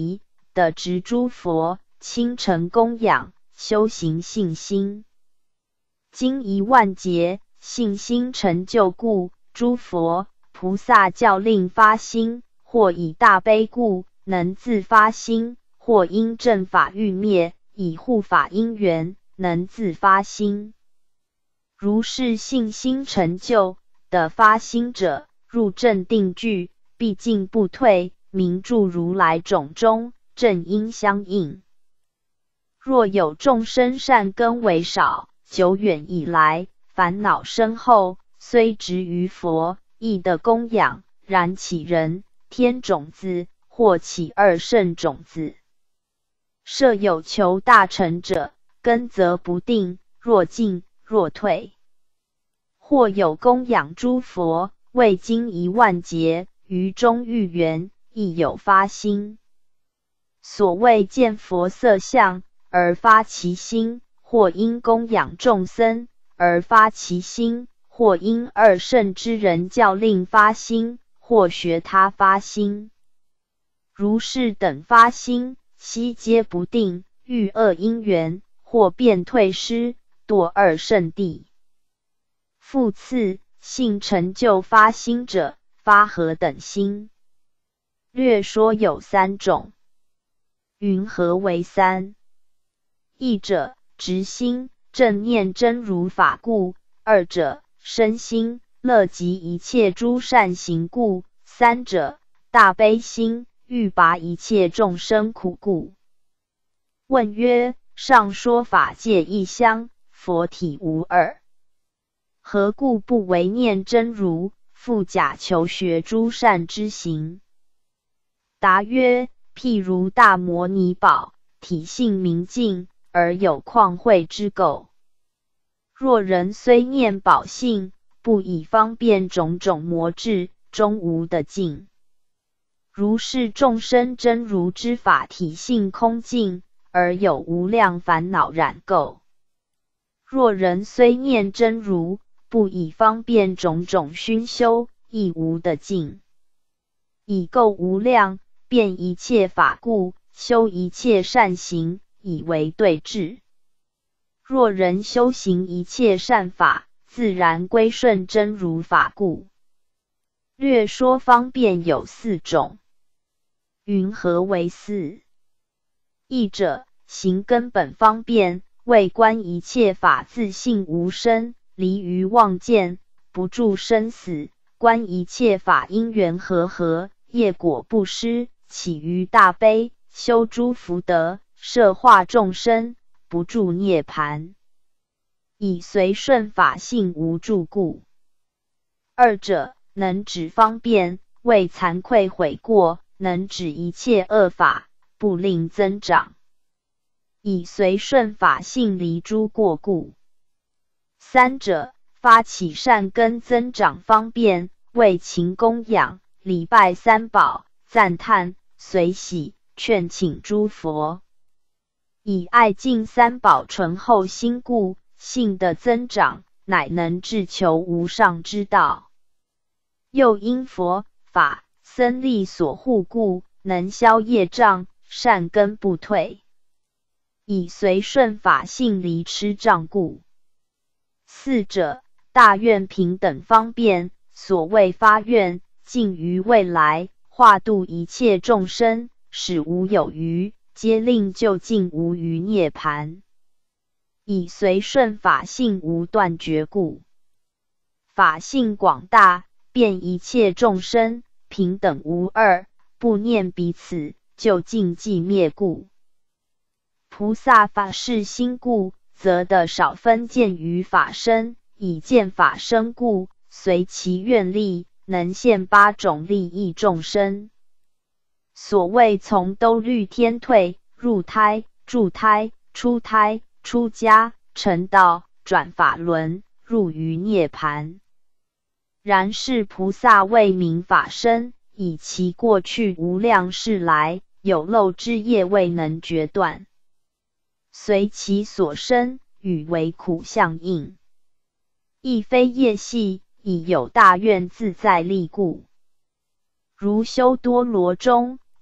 Speaker 1: 的植诸佛，亲承供养，修行信心。经一万劫，信心成就故，诸佛菩萨教令发心，或以大悲故，能自发心；或因正法欲灭，以护法因缘，能自发心。如是信心成就的发心者，入正定具，必进不退，名住如来种中，正因相应。若有众生善根为少，久远以来烦恼深厚，虽植于佛，亦得供养，然起人天种子，或起二圣种子。设有求大成者，根则不定，若进若退。或有供养诸佛，未经一万劫，于中遇缘，亦有发心。所谓见佛色相而发其心，或因供养众僧而发其心，或因二圣之人教令发心，或学他发心。如是等发心，悉皆不定，遇恶因缘，或便退失，堕二圣地。复次，信成就发心者，发何等心？略说有三种。云何为三？一者，直心，正念真如法故；二者，身心，乐极一切诸善行故；三者，大悲心，欲拔一切众生苦故。问曰：上说法界一相，佛体无二，何故不为念真如，复假求学诸善之行？答曰：譬如大摩尼宝，体性明净，而有旷慧之垢。若人虽念宝性，不以方便种种魔智，终无得尽。如是众生真如之法体性空净，而有无量烦恼染垢。若人虽念真如，不以方便种种熏修，亦无得尽。以垢无量，遍一切法故，修一切善行，以为对治。若人修行一切善法，自然归顺真如法故。略说方便有四种。云何为四？一者，行根本方便，为观一切法自性无生，离于妄见，不住生死，观一切法因缘和合，业果不失，起于大悲，修诸福德，摄化众生，不住涅槃，以随顺法性无住故。二者，能止方便，为惭愧悔过，能止一切恶法，不令增长，以随顺法性离诸过故。三者，发起善根增长方便，为勤供养，礼拜三宝，赞叹，随喜，劝请诸佛，以爱敬三宝醇厚心故，性的增长，乃能至求无上之道。又因佛法僧力所护故，能消业障，善根不退，以随顺法性离痴障故。四者，大愿平等方便，所谓发愿，尽于未来，化度一切众生，使无有余，皆令究竟无余涅槃，以随顺法性无断绝故。法性广大，遍一切众生，平等无二，不念彼此，究竟寂灭故。菩萨法是心故，则得少分见于法身，以见法身故，随其愿力，能现八种利益众生。所谓从兜率天退，入胎，住胎，出胎，出家，成道，转法轮，入于涅槃。然是菩萨为明法身，以其过去无量世来有漏之业未能决断，随其所生，与为苦相应，亦非业系，以有大愿自在力故。如修多罗中，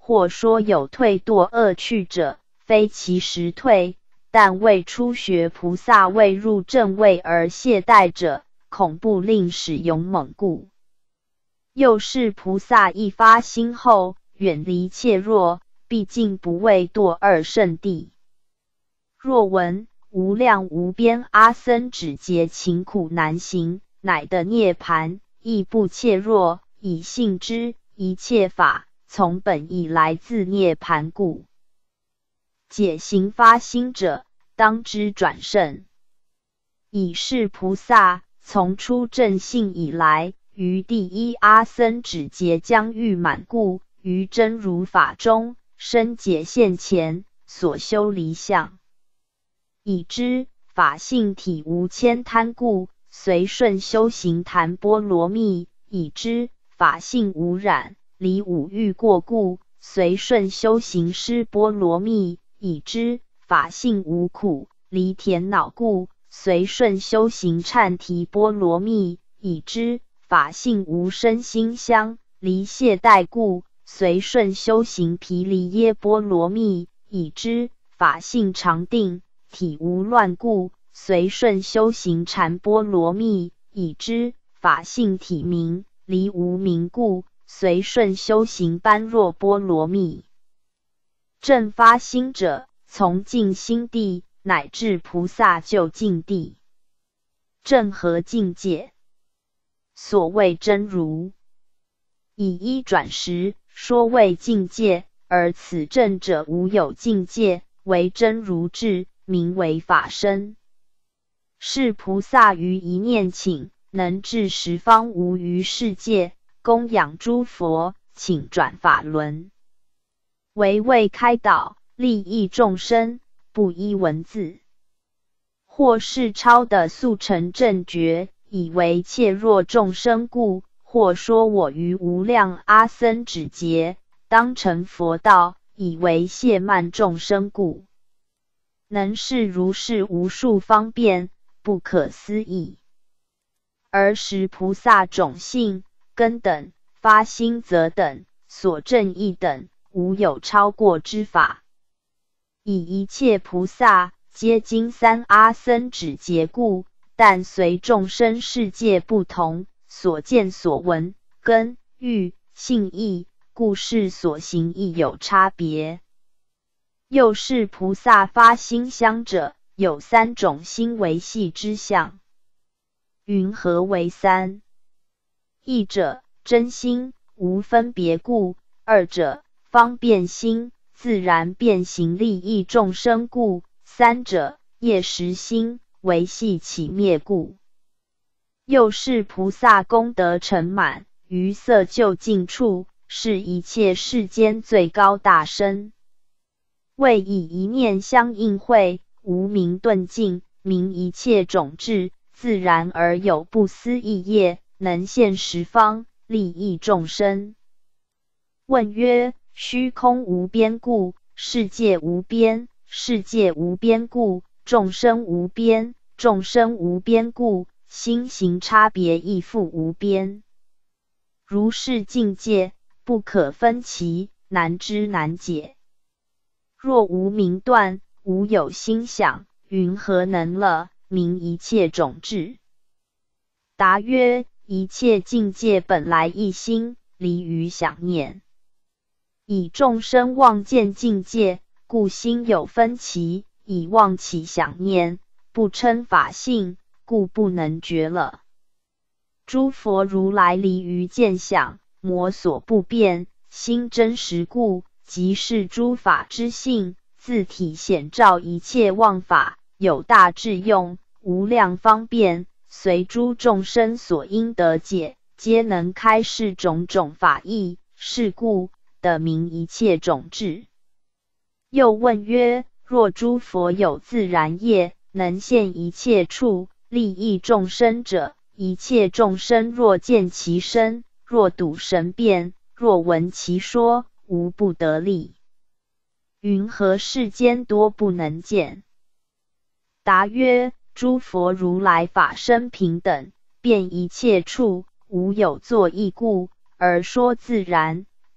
Speaker 1: 或说有退堕恶趣者，非其实退，但为初学菩萨未入正位而懈怠者，恐怖令使勇猛故。又是菩萨一发心后，远离怯弱，毕竟不畏堕二圣地。若闻无量无边阿僧只劫勤苦难行，乃得涅盘，亦不怯弱，以信之，一切法从本意来自涅盘故。解行发心者，当知转胜。以是菩萨从出正信以来，于第一阿僧只劫将欲满故，于真如法中生解现前，所修离相。已知法性体无牵贪故，随顺修行谈波罗蜜；已知法性无染，离五欲过故，随顺修行施波罗蜜；已知法性无苦，离甜恼故，随顺修行忏提波罗蜜；已知法性无身心香，离懈怠故，随顺修行毗梨耶波罗蜜；已知法性常定，体无乱故，随顺修行禅波罗蜜；已知法性体明，离无明故，随顺修行般若波罗蜜。正发心者，从净心地乃至菩萨究竟地。正何境界？所谓真如。以一转十，说谓境界，而此正者无有境界，为真如智，名为法身。是菩萨于一念请，能至十方无余世界，供养诸佛，请转法轮，为为开导，利益众生，不依文字。或是超的速成正觉，以为怯弱众生故；或说我于无量阿僧只劫，当成佛道，以为懈慢众生故。能是如是无数方便，不可思议。而时菩萨种性、根等、发心则等，所证义等，无有超过之法。以一切菩萨皆经三阿僧只劫故，但随众生世界不同，所见所闻、根、欲、性义，故事所行亦有差别。又是菩萨发心相者，有三种心为系之相。云何为三？一者真心，无分别故；二者方便心，自然变行利益众生故；三者业识心，为系起灭故。又是菩萨功德成满，于色究竟处，是一切世间最高大身。为以一念相应会，无明顿尽，明一切种智，自然而有不思议业，能现十方，利益众生。问曰：虚空无边故，世界无边；世界无边故，众生无边；众生无边故，心行差别亦复无边。如是境界，不可分歧，难知难解。若无明断，无有心想，云何能乐，明一切种智？答曰：一切境界本来一心，离于想念。以众生妄见境界，故心有分歧；以妄起想念，不称法性，故不能觉了。诸佛如来离于见想，魔所不变，心真实故，即是诸法之性，自体显照一切妄法，有大智用，无量方便，随诸众生所应得解，皆能开示种种法义，是故得名一切种智。又问曰：若诸佛有自然业，能现一切处，利益众生者，一切众生若见其身，若睹神变，若闻其说，无不得利。云何世间多不能见？答曰：诸佛如来法身平等，遍一切处，无有作异故，而说自然，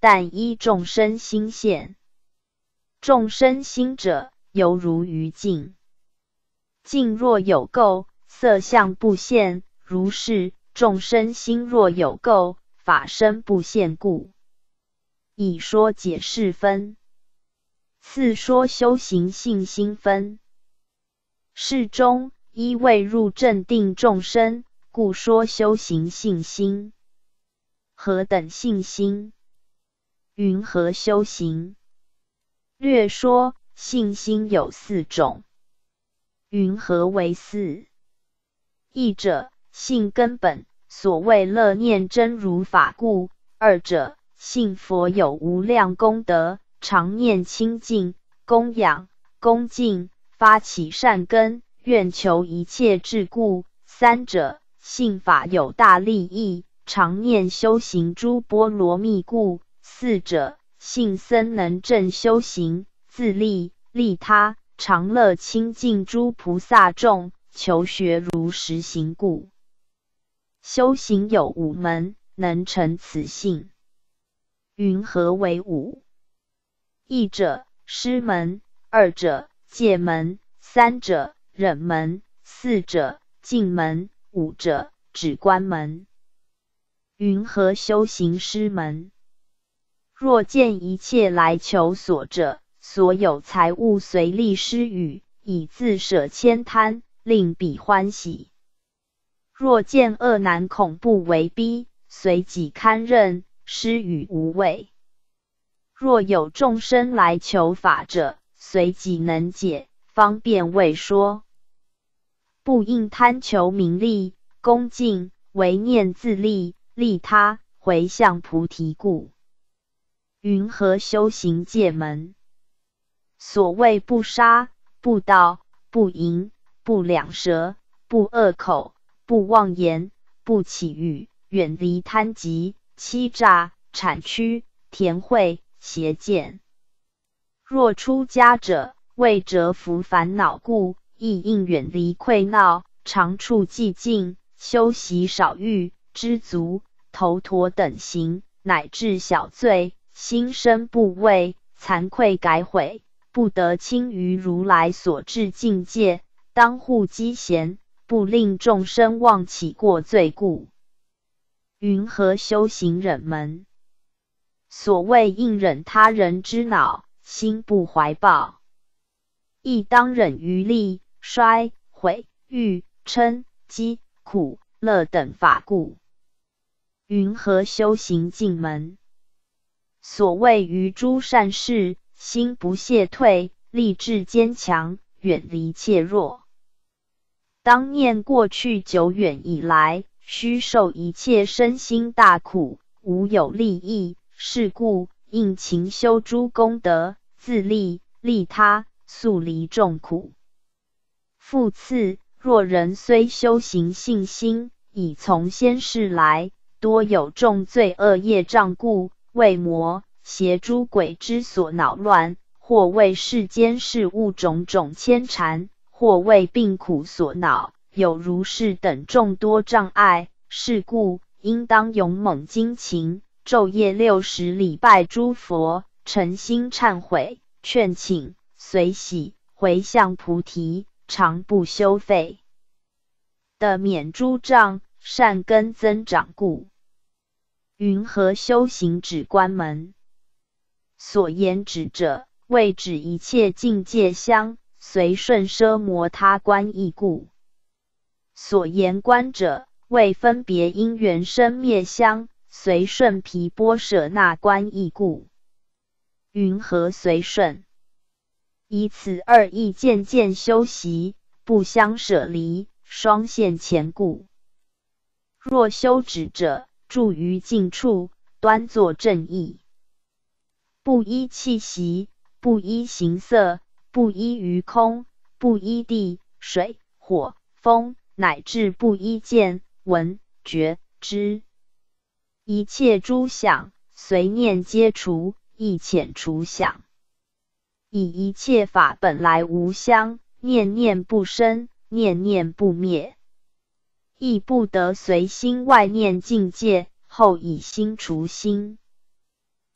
Speaker 1: 但依众生心现。众生心者，犹如于镜。镜若有垢，色相不现，如是众生心若有垢，法身不现故。以说解释分。次说修行信心分。是中依未入正定众生，故说修行信心。何等信心？云何修行？略说信心有四种。云何为四？一者，信根本，所谓乐念真如法故；二者，信佛有无量功德，常念清净，供养，恭敬，发起善根，愿求一切智故；三者，信法有大利益，常念修行诸波罗蜜故；四者，信僧能正修行，自利利他，常乐清净诸菩萨众，求学如实行故。修行有五门，能成此信。云何为五？一者，施门；二者，戒门；三者，忍门；四者，净门；五者，止观门。云何修行施门？若见一切来求所者，所有财物随力施予，以自舍千贪，令彼欢喜。若见恶难恐怖为逼，随己堪任，施予无畏。若有众生来求法者，随己能解，方便为说。不应贪求名利，恭敬，唯念自利，利他，回向菩提故。云何修行戒门？所谓不杀，不盗，不淫，不两舌，不恶口，不妄言，不绮语，远离贪疾、欺诈、谄曲、甜秽、邪见。若出家者，为折伏烦恼故，亦应远离溃闹，常处寂静，修习少欲、知足、头陀等行，乃至小罪，心生怖畏，惭愧改悔，不得轻于如来所至境界，当护积贤，不令众生妄起过罪故。云何修行忍门？所谓应忍他人之恼，心不怀抱，亦当忍于利、衰、毁、欲、嗔、饥、苦、乐等法故。云何修行净门？所谓于诸善事，心不懈退，立志坚强，远离怯弱。当念过去久远以来，须受一切身心大苦，无有利益，是故应勤修诸功德，自利利他，速离众苦。复次，若人虽修行信心，已从先世来，多有重罪恶业障故，为魔邪诸鬼之所恼乱，或为世间事物种种牵缠，或为病苦所恼，有如是等众多障碍。是故应当勇猛精勤，昼夜六十礼拜诸佛，诚心忏悔，劝请，随喜，回向菩提，常不休废，的免诸障，善根增长故。云何修行止观门？所言止者，谓止一切境界相，随顺奢摩他观义故。所言观者，谓分别因缘生灭相，随顺毗波舍那观义故。云何随顺？以此二义渐渐修习，不相舍离，双现前故。若修止者，住于静处，端坐正义，不依气息，不依形色，不依于空，不依地、水、火、风，乃至不依见、闻、觉、知。一切诸想，随念皆除，亦遣除想。以一切法本来无相，念念不生，念念不灭，亦不得随心外念境界，后以心除心。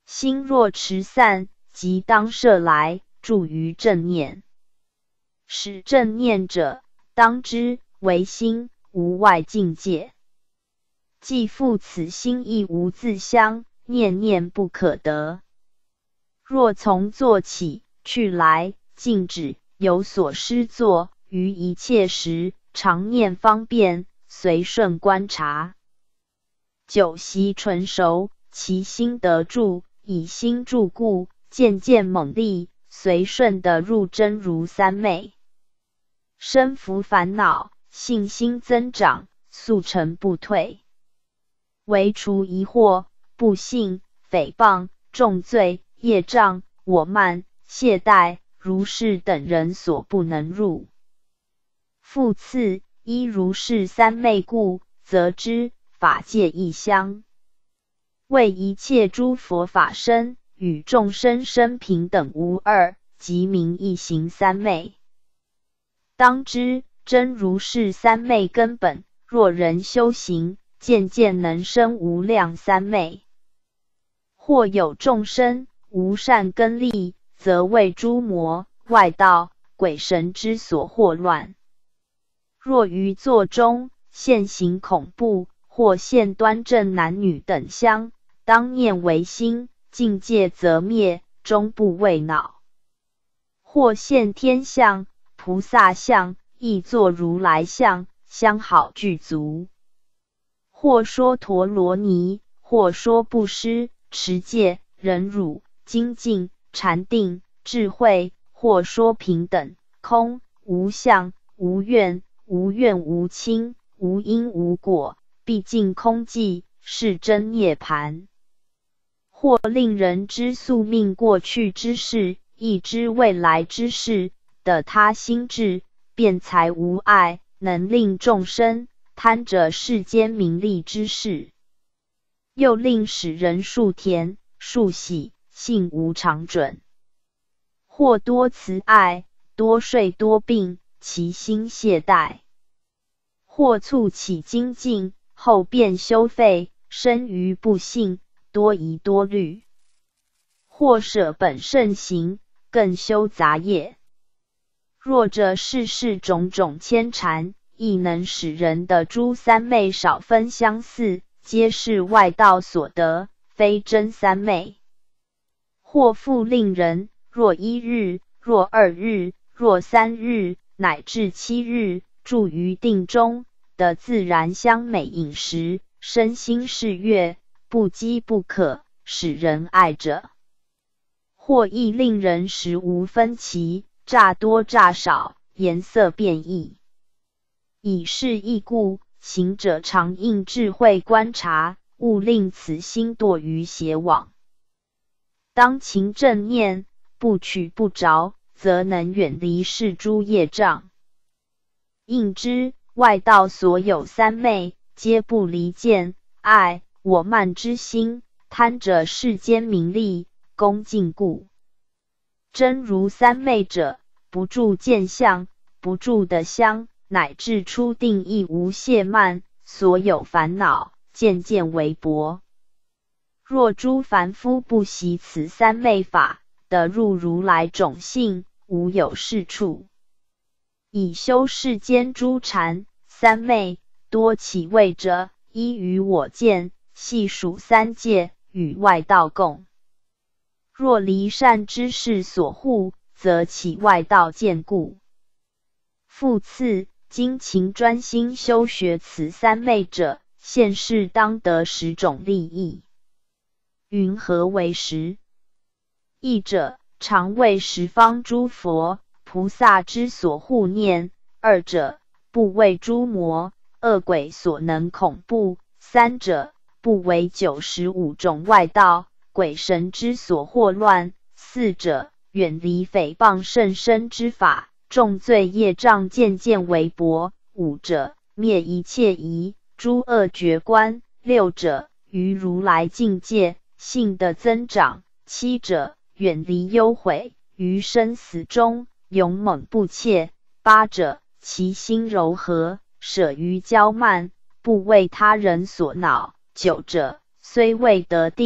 Speaker 1: 心若持散，即当摄来，住于正念。使正念者，当知为心，无外境界。既复此心亦无自相，念念不可得。若从坐起，去来，静止，有所施作，于一切时，常念方便，随顺观察。久习纯熟，其心得住，以心住故，渐渐猛力，随顺得入真如三昧。身伏烦恼，信心增长，速成不退。唯除疑惑、不信、诽谤、重罪、业障、我慢、懈怠、如是等人所不能入。复次，依如是三昧故，则知法界一相，为一切诸佛法身，与众生生平等无二，即名一行三昧。当知真如是三昧根本，若人修行，渐渐能生无量三昧。或有众生无善根力，则为诸魔、外道、鬼神之所惑乱。若于座中现行恐怖，或现端正男女等相，当念为心，境界则灭，终不为恼。或现天相、菩萨相，亦作如来相，相好具足。或说陀罗尼，或说布施、持戒、忍辱、精进、禅定、智慧，或说平等、空、无相、无愿、无怨无亲、无因无果，毕竟空寂，是真涅槃。或令人知宿命过去之事，亦知未来之事，的他心智，辩才无碍，能令众生贪着世间名利之事。又令使人数田、数喜，性无常准。或多慈爱，多睡多病，其心懈怠。或促起精进，后变修废，生于不信，多疑多虑。或舍本圣行，更修杂业。若这世事种种牵缠，亦能使人的诸三昧少分相似，皆是外道所得，非真三昧。或复令人若一日、若二日、若三日，乃至七日，住于定中，的自然香美饮食，身心适悦，不饥不渴，使人爱者。或亦令人食无分歧，乍多乍少，颜色变异。以是义故，行者常应智慧观察，勿令此心堕于邪妄。当勤正念，不取不着，则能远离是诸业障。应知外道所有三昧，皆不离见、爱、我慢之心，贪着世间名利，恭敬故。真如三昧者，不住见相，不住的相，乃至初定亦无懈慢，所有烦恼渐渐为薄。若诸凡夫不习此三昧法，得入如来种性，无有是处。以修世间诸禅、三昧，多起位者，依于我见，细数三界，与外道共。若离善之事所护，则起外道见故。复次，精勤专心修学此三昧者，现世当得十种利益。云何为十？一者，常为十方诸佛、菩萨之所护念；二者，不为诸魔、恶鬼所能恐怖；三者，不为九十五种外道、鬼神之所惑乱；四者，远离诽谤甚深之法，重罪业障渐渐为薄；五者，灭一切疑，诸恶绝观；六者，于如来境界，性的增长；七者，远离忧悔，于生死中勇猛不怯；八者，其心柔和，舍于骄慢，不为他人所恼；九者，虽未得定，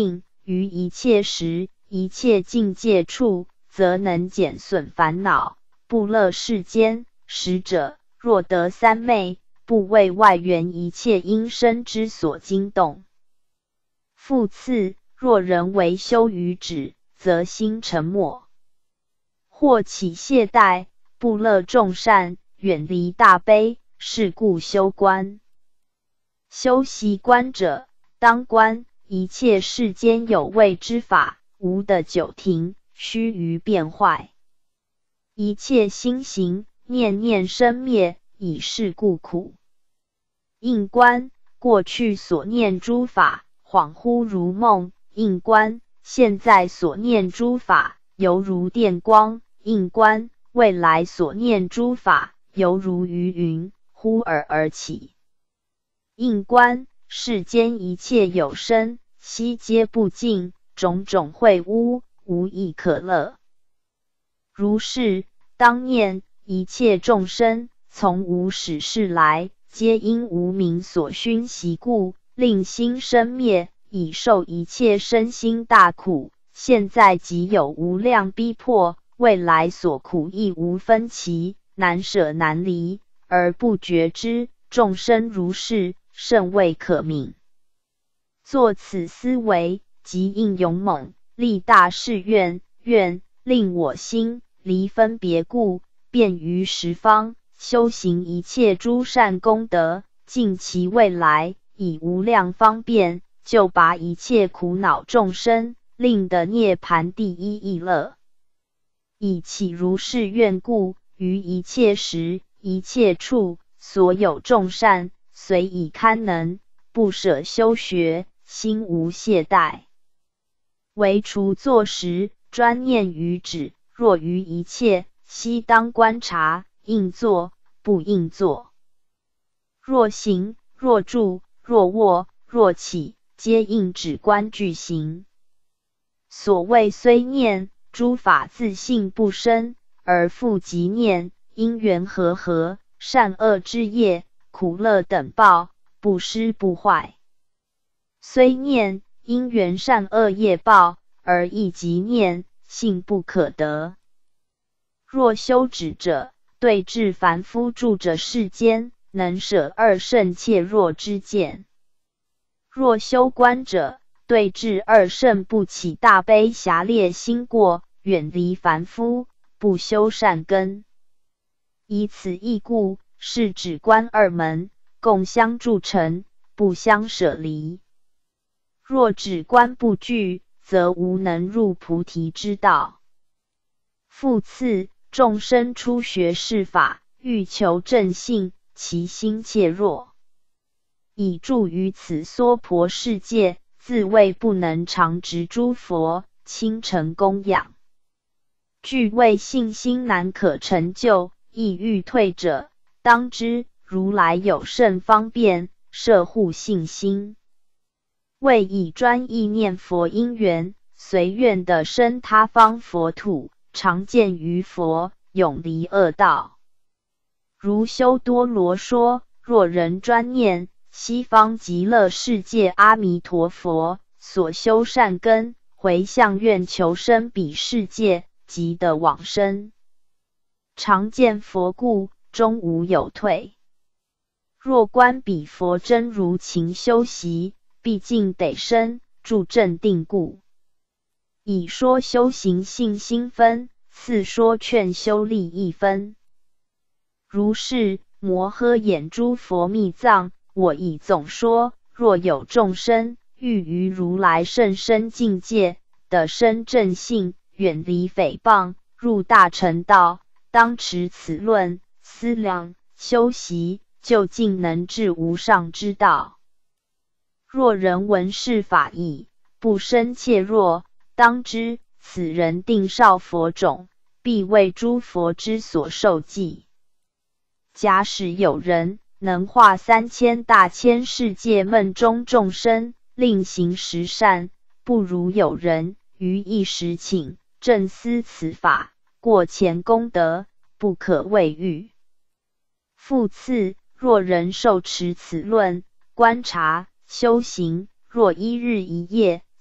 Speaker 1: 于一切时、一切境界处，则能减损烦恼。不乐世间，实者若得三昧，不为外缘一切因生之所惊动。复次，若人为修于止，则心沉默，或起懈怠，不乐众善，远离大悲，是故修观。修习观者，当观一切世间有为之法，无的久停，须臾变坏。一切心行，念念生灭，以是故苦。应观过去所念诸法，恍惚如梦；应观现在所念诸法，犹如电光；应观未来所念诸法，犹如余云，忽尔而起。应观世间一切有生，悉皆不净，种种秽污，无一可乐。如是，当念一切众生，从无始世来，皆因无明所熏习故，令心生灭，以受一切身心大苦。现在即有无量逼迫，未来所苦亦无分期，难舍难离，而不觉知。众生如是，甚未可悯。作此思维，即应勇猛，立大誓愿，愿令我心离分别故，便于十方修行一切诸善功德，尽其未来，以无量方便，救拔一切苦恼众生，令得涅槃第一义乐。以其如是愿故，于一切时、一切处，所有众善，随以堪能，不舍修学，心无懈怠。唯除坐时，专念于止。若于一切，悉当观察，应坐，不应坐。若行，若住，若卧，若起，皆应止观具行。所谓虽念，诸法自性不生，而复即念，因缘和合，善恶之业，苦乐等报，不失不坏。虽念，因缘善恶业报，而亦即念，性不可得。若修止者，对治凡夫住着世间，能舍二圣切弱之见；若修观者，对治二圣不起大悲狭烈心过，远离凡夫，不修善根。以此义故，是止观二门，共相助成，不相舍离。若止观不具，则无能入菩提之道。复次，众生初学世法，欲求正性，其心怯弱，以住于此娑婆世界，自谓不能常执诸佛，倾城供养。具谓信心难可成就，亦欲退者，当知如来有甚方便，摄护信心。为以专意念佛因缘，随愿的生他方佛土，常见于佛，永离恶道。如修多罗说，若人专念西方极乐世界阿弥陀佛，所修善根，回向愿求生彼世界，即得往生。常见佛故，终无有退。若观彼佛真如勤修习，毕竟得生住正定故。以说修行信心分，次说劝修利益分。如是摩诃演诸佛密藏，我亦总说，若有众生欲于如来甚深境界，得生正性，远离诽谤，入大乘道，当持此论，思量修习，究竟能至无上之道。若人闻是法义，不生怯弱，当知此人定少佛种，必为诸佛之所受记。假使有人能化三千大千世界梦中众生，令行十善，不如有人于一时请正思此法，过前功德，不可谓喻。复次，若人受持此论，观察修行，若一日一夜，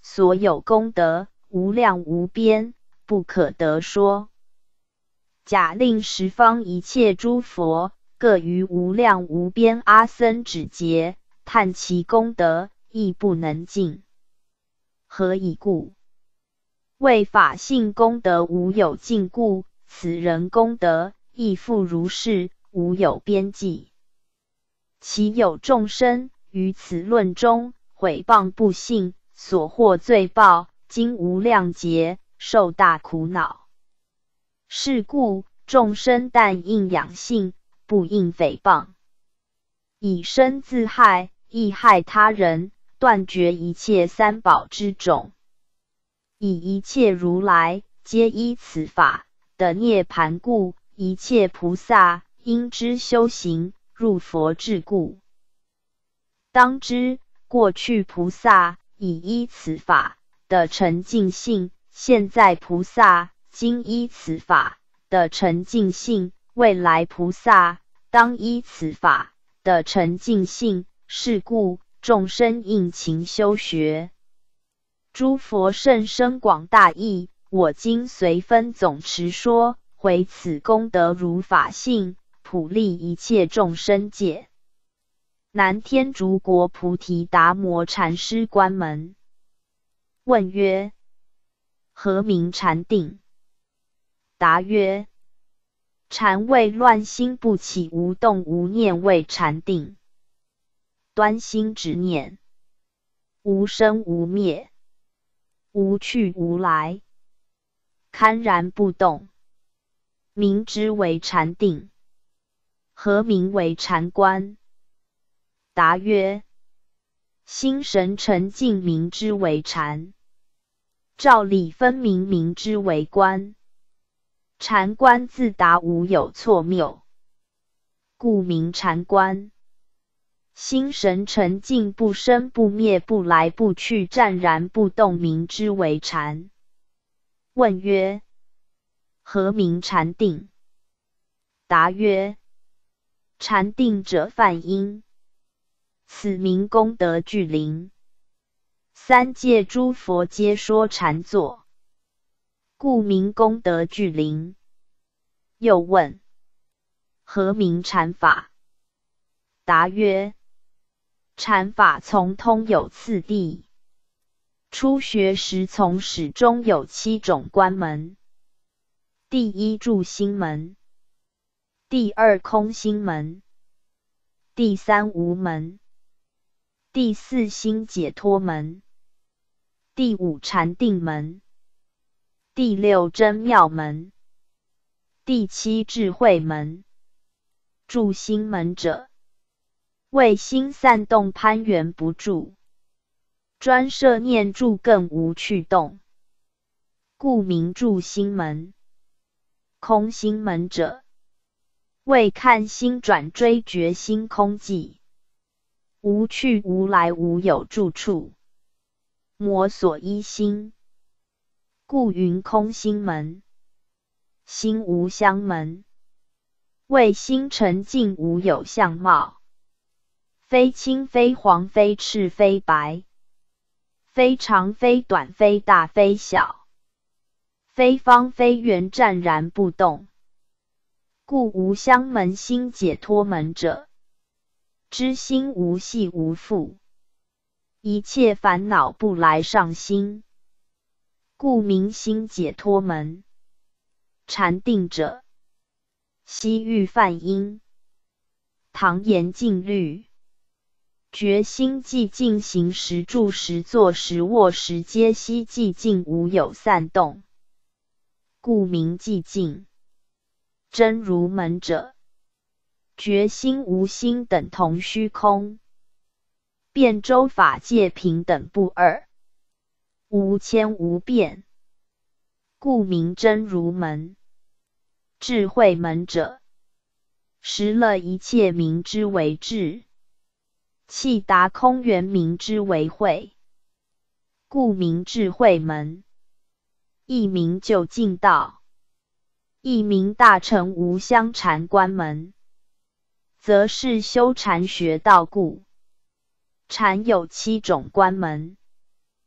Speaker 1: 所有功德无量无边，不可得说。假令十方一切诸佛，各于无量无边阿僧祇劫，叹其功德，亦不能尽。何以故？为法性功德无有尽故，此人功德亦复如是，无有边际。其有众生于此论中毁谤不信，所获罪报，经无量劫，受大苦恼。是故众生但应养性，不应诽谤。以身自害，亦害他人，断绝一切三宝之种。以一切如来皆依此法的涅盘故，一切菩萨应知修行入佛智故。当知过去菩萨以依此法的沉静性，现在菩萨今依此法的沉静性，未来菩萨当依此法的沉静性。是故众生应勤修学。诸佛甚深广大义，我今随分总持说，回此功德如法性，普利一切众生界。南天竺国菩提达摩禅师关门。问曰：何名禅定？答曰：禅谓乱心不起无动无念谓禅定。端心直念，无生无灭，无去无来，堪然不动，名之为禅定。何名为禅观？答曰：心神沉静，名之为禅；照理分明，名之为观。禅观自达无有错谬，故名禅观。心神沉静，不生不灭，不来不去，湛然不动，名之为禅。问曰：何名禅定？答曰：禅定者梵音，此名功德具灵。三界诸佛皆说禅坐，故名功德具灵。又问：何名禅法？答曰：禅法从通有次第，初学时从始终有七种关门。第一住心门，第二空心门，第三无门，第四心解脱门，第五禅定门，第六真妙门，第七智慧门。住心门者，为心散动攀缘不住，专摄念住更无去动，故名住心门。空心门者，为看心转追觉心空寂，无去无来，无有住处，魔所依心，故云空心门。心无相门，为心沉静无有相貌，非青非黄非赤非白，非长非短非大非小，非方非圆，湛然不动，故无相门。心解脱门者，知心无系无缚，一切烦恼不来上心，故名心解脱门。禅定者，西域梵音，唐言禁律，觉心寂静，行时住时坐时卧时皆悉寂静，无有散动，故名寂静。真如门者，觉心无心等同虚空，遍周法界平等不二，无迁无变，故名真如门。智慧门者，识了一切，名之为智；契达空缘，名之为慧，故名智慧门。一名究竟道，一名大乘无相禅关门，则是修禅学道故。禅有七种关门，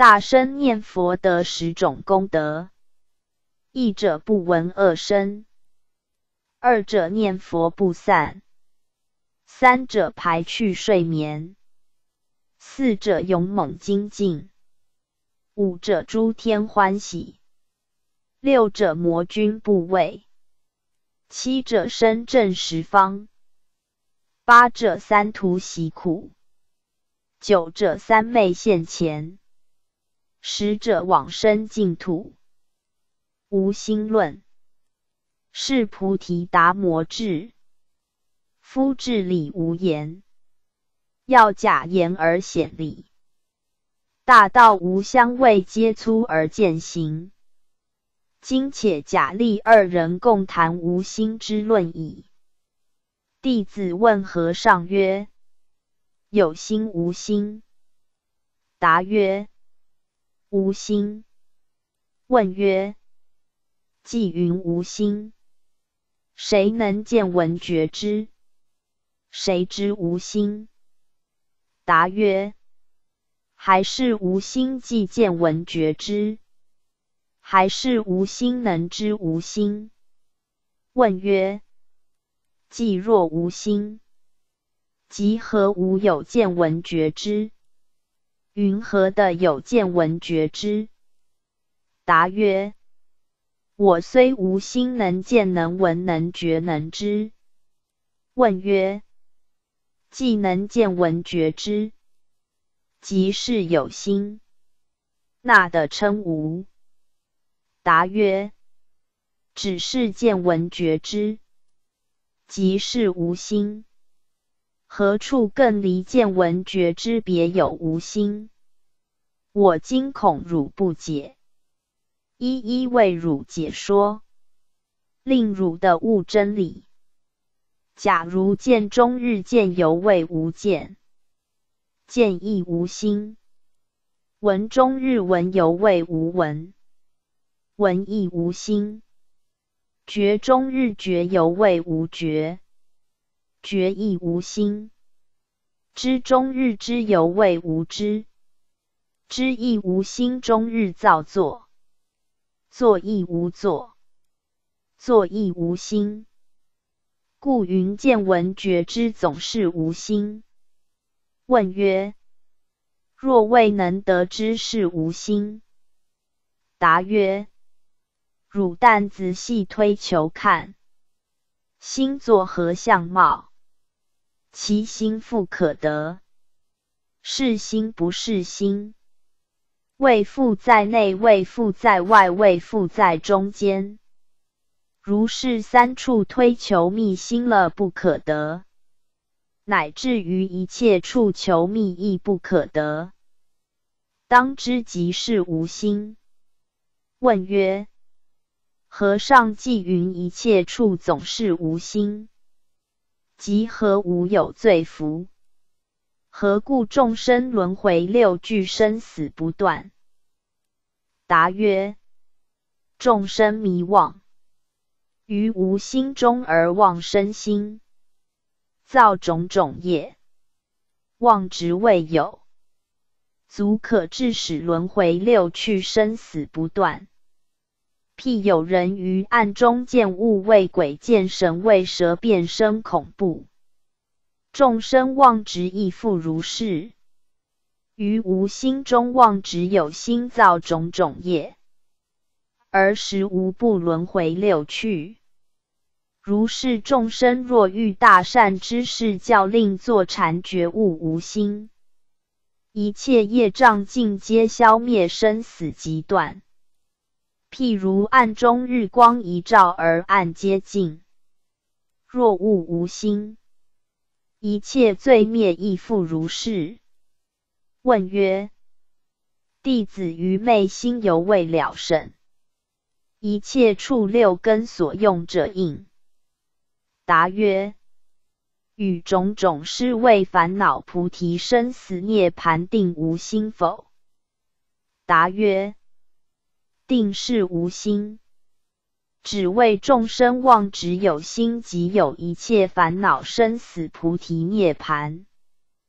Speaker 1: 大声念佛得十种功德：一者不闻恶声，二者念佛不散，三者排去睡眠，四者勇猛精进，五者诸天欢喜，六者魔君怖畏，七者身正十方，八者三途习苦，九者三昧现前，十者往生净土。无心论。是菩提达摩智，夫智理无言，要假言而显理，大道无相位皆粗而见行。今且假立二人共谈无心之论矣。弟子问和尚曰：有心无心？答曰：无心。问曰：既云无心，谁能见闻觉之？谁知无心？答曰：还是无心即见闻觉之，还是无心能知无心？问曰：既若无心，即何无有见闻觉之？云何的有见闻觉之？答曰：我虽无心能见能闻能觉能知。问曰：既能见闻觉知，即是有心，那的称无？答曰：只是见闻觉知，即是无心。何处更离见闻觉知别有无心？我今恐汝不解，一一为汝解说，令汝的悟真理。假如见终日见犹未无见，见亦无心；闻终日闻犹未无闻，闻亦无心；觉终日觉犹未无觉，觉亦无心；知终日知犹未无知，知亦无心终日造作，作亦无作，作亦无心。故云见闻觉知总是无心。问曰：若未能得知是无心？答曰：汝但仔细推求看，心作何相貌？其心复可得。是心不是心，未复在内，未复在外，未复在中间。如是三处推求觅心了不可得，乃至于一切处求觅亦不可得，当知即是无心。问曰：和尚既云一切处总是无心，即何无有罪福？何故众生轮回六具生死不断？答曰：众生迷妄，于无心中而妄生心，造种种业，妄执未有，足可致使轮回六趣生死不断。譬有人于暗中见物，为鬼见神，为蛇变生恐怖，众生妄执亦复如是。于无心中妄执有心，造种种业，而实无不轮回六趣。如是众生若遇大善之事，教令坐禅觉悟无心，一切业障尽皆消灭，生死即断。譬如暗中日光一照而暗皆尽，若悟无心，一切罪灭亦复如是。问曰：弟子愚昧心犹未了甚，一切处六根所用者应？答曰：与种种是为烦恼菩提生死涅盘定无心否？答曰：定是无心，只为众生妄执有心，即有一切烦恼生死菩提涅盘。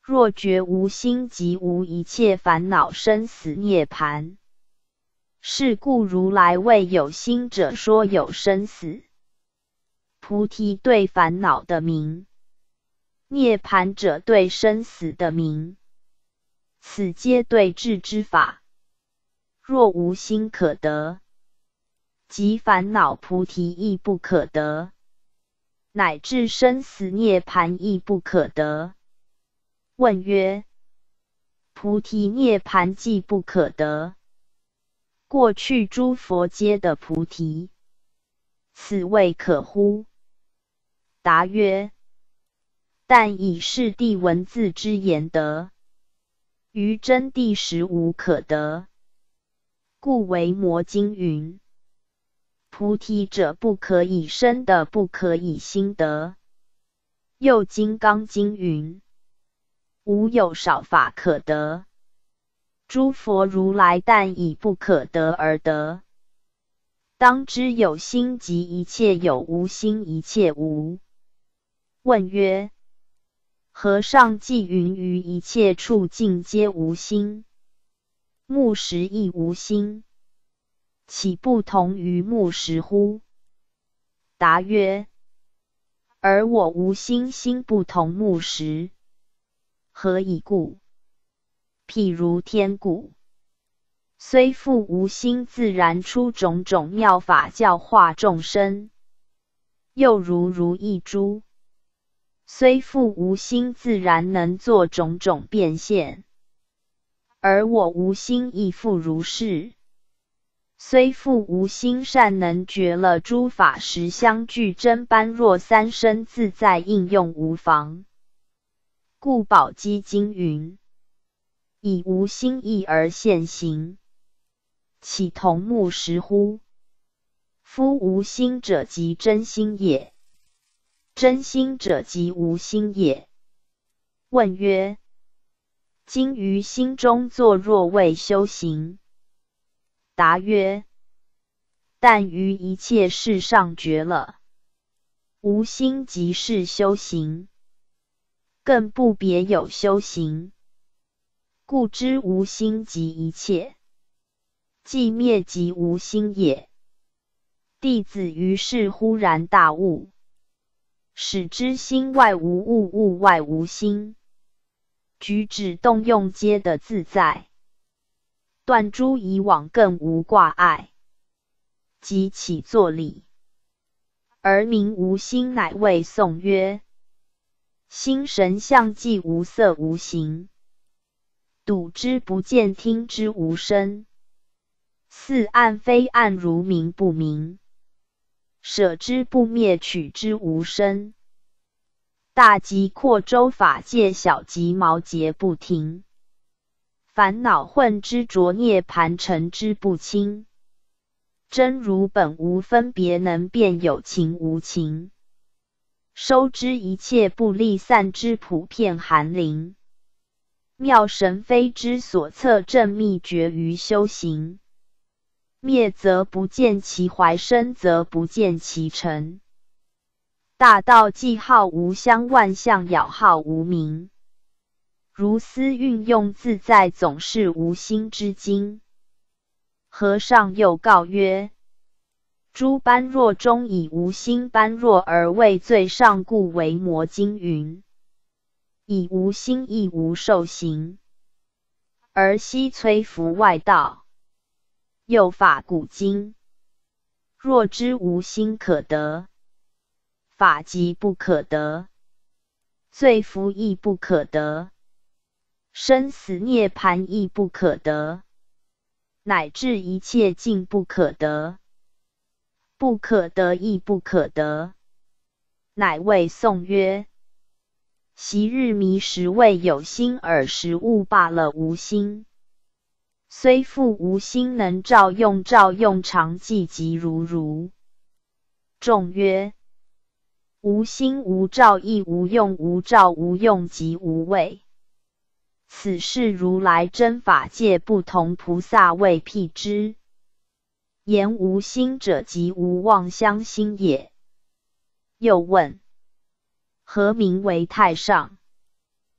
Speaker 1: 若觉无心，即无一切烦恼生死涅槃。是故如来谓有心者说有生死。菩提对烦恼的名，涅槃者对生死的名，此皆对治之法。若无心可得，即烦恼菩提亦不可得，乃至生死涅槃亦不可得。问曰：菩提涅槃既不可得，过去诸佛皆得菩提，此谓可乎？答曰：但以是谛文字之言得，于真谛实无可得。故为摩经云：菩提者不可以身得，不可以心得。又金刚经云：无有少法可得，诸佛如来但以不可得而得。当知有心即一切有，无心一切无。问曰：和尚既云于一切处境皆无心，木石亦无心，岂不同于木石乎？答曰：而我无心，心不同木石。何以故？譬如天鼓，虽复无心，自然出种种妙法教化众生。又如如意珠，虽复无心，自然能作种种变现。而我无心亦复如是，虽复无心，善能觉了诸法实相具真般若三身自在应用无妨。故宝积经云：以无心意而现行，岂同木石乎？夫无心者即真心也，真心者即无心也。问曰：今于心中作若为修行？答曰：但于一切事上觉了，无心即是修行，更不别有修行。故知无心即一切，寂灭即无心也。弟子于是忽然大悟，使知心外无物，物外无心，举止动用皆得自在，断诸以往更无挂碍，即起作礼，而名无心，乃谓颂曰：心神相即无色无形，睹之不见，听之无声，似暗非暗，如明不明，舍之不灭，取之无生。大即阔周法界，小即毛劫不停，烦恼混之浊，涅盘尘之不清。真如本无分别，能辨有情无情，收之一切不利，散之普遍含灵。妙神非之所测，正秘诀于修行。灭则不见其怀，生则不见其尘。大道记号无相，万象咬号无名。如斯运用自在，总是无心之经。和尚又告曰：诸般若中，以无心般若而为最上，故为摩经云：以无心亦无受行，而悉摧伏外道。又法古今，若知无心可得，法即不可得，罪福亦不可得，生死涅槃亦不可得，乃至一切尽不可得，不可得亦不可得，乃谓颂曰：昔日迷时谓有心，尔时悟罢了无心。虽复无心，能照用，照用常寂即如如。众曰：无心无照，亦无用，无照无用，即无畏。此是如来真法界，不同菩萨为辟之。言无心者，即无妄相心也。又问：何名为太上？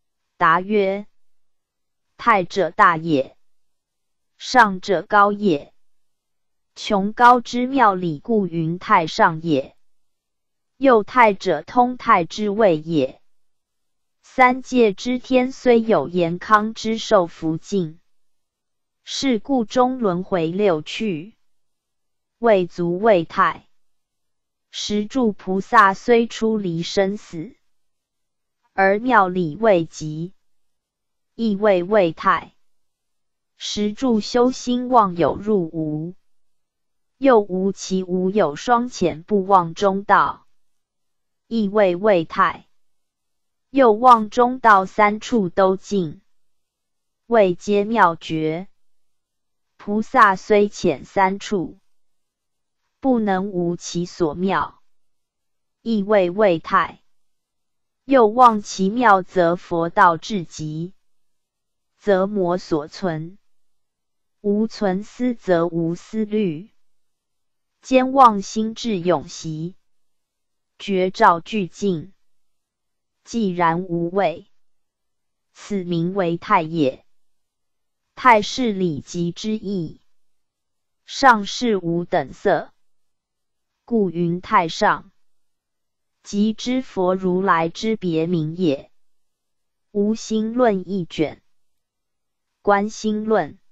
Speaker 1: 答曰：太者大也，上者高也。穷高之妙理，故云太上也。又太者，通太之谓也。三界之天，虽有延康之寿福尽，是故中轮回六趣，未足谓太。十住菩萨虽出离生死，而妙理未极，亦未谓太。十住修心妄有入无，又无其无有双浅不忘中道，亦未谓太。又望中道三处都尽，未皆妙绝。菩萨虽浅三处，不能无其所妙，亦未谓太。又望其妙，则佛道至极，则魔所存。无存思，则无思虑。兼望心智永习，觉照俱尽，既然无畏，此名为太也。太是理极之意，上是无等色，故云太上。即知佛如来之别名也。无心论一卷，观心论。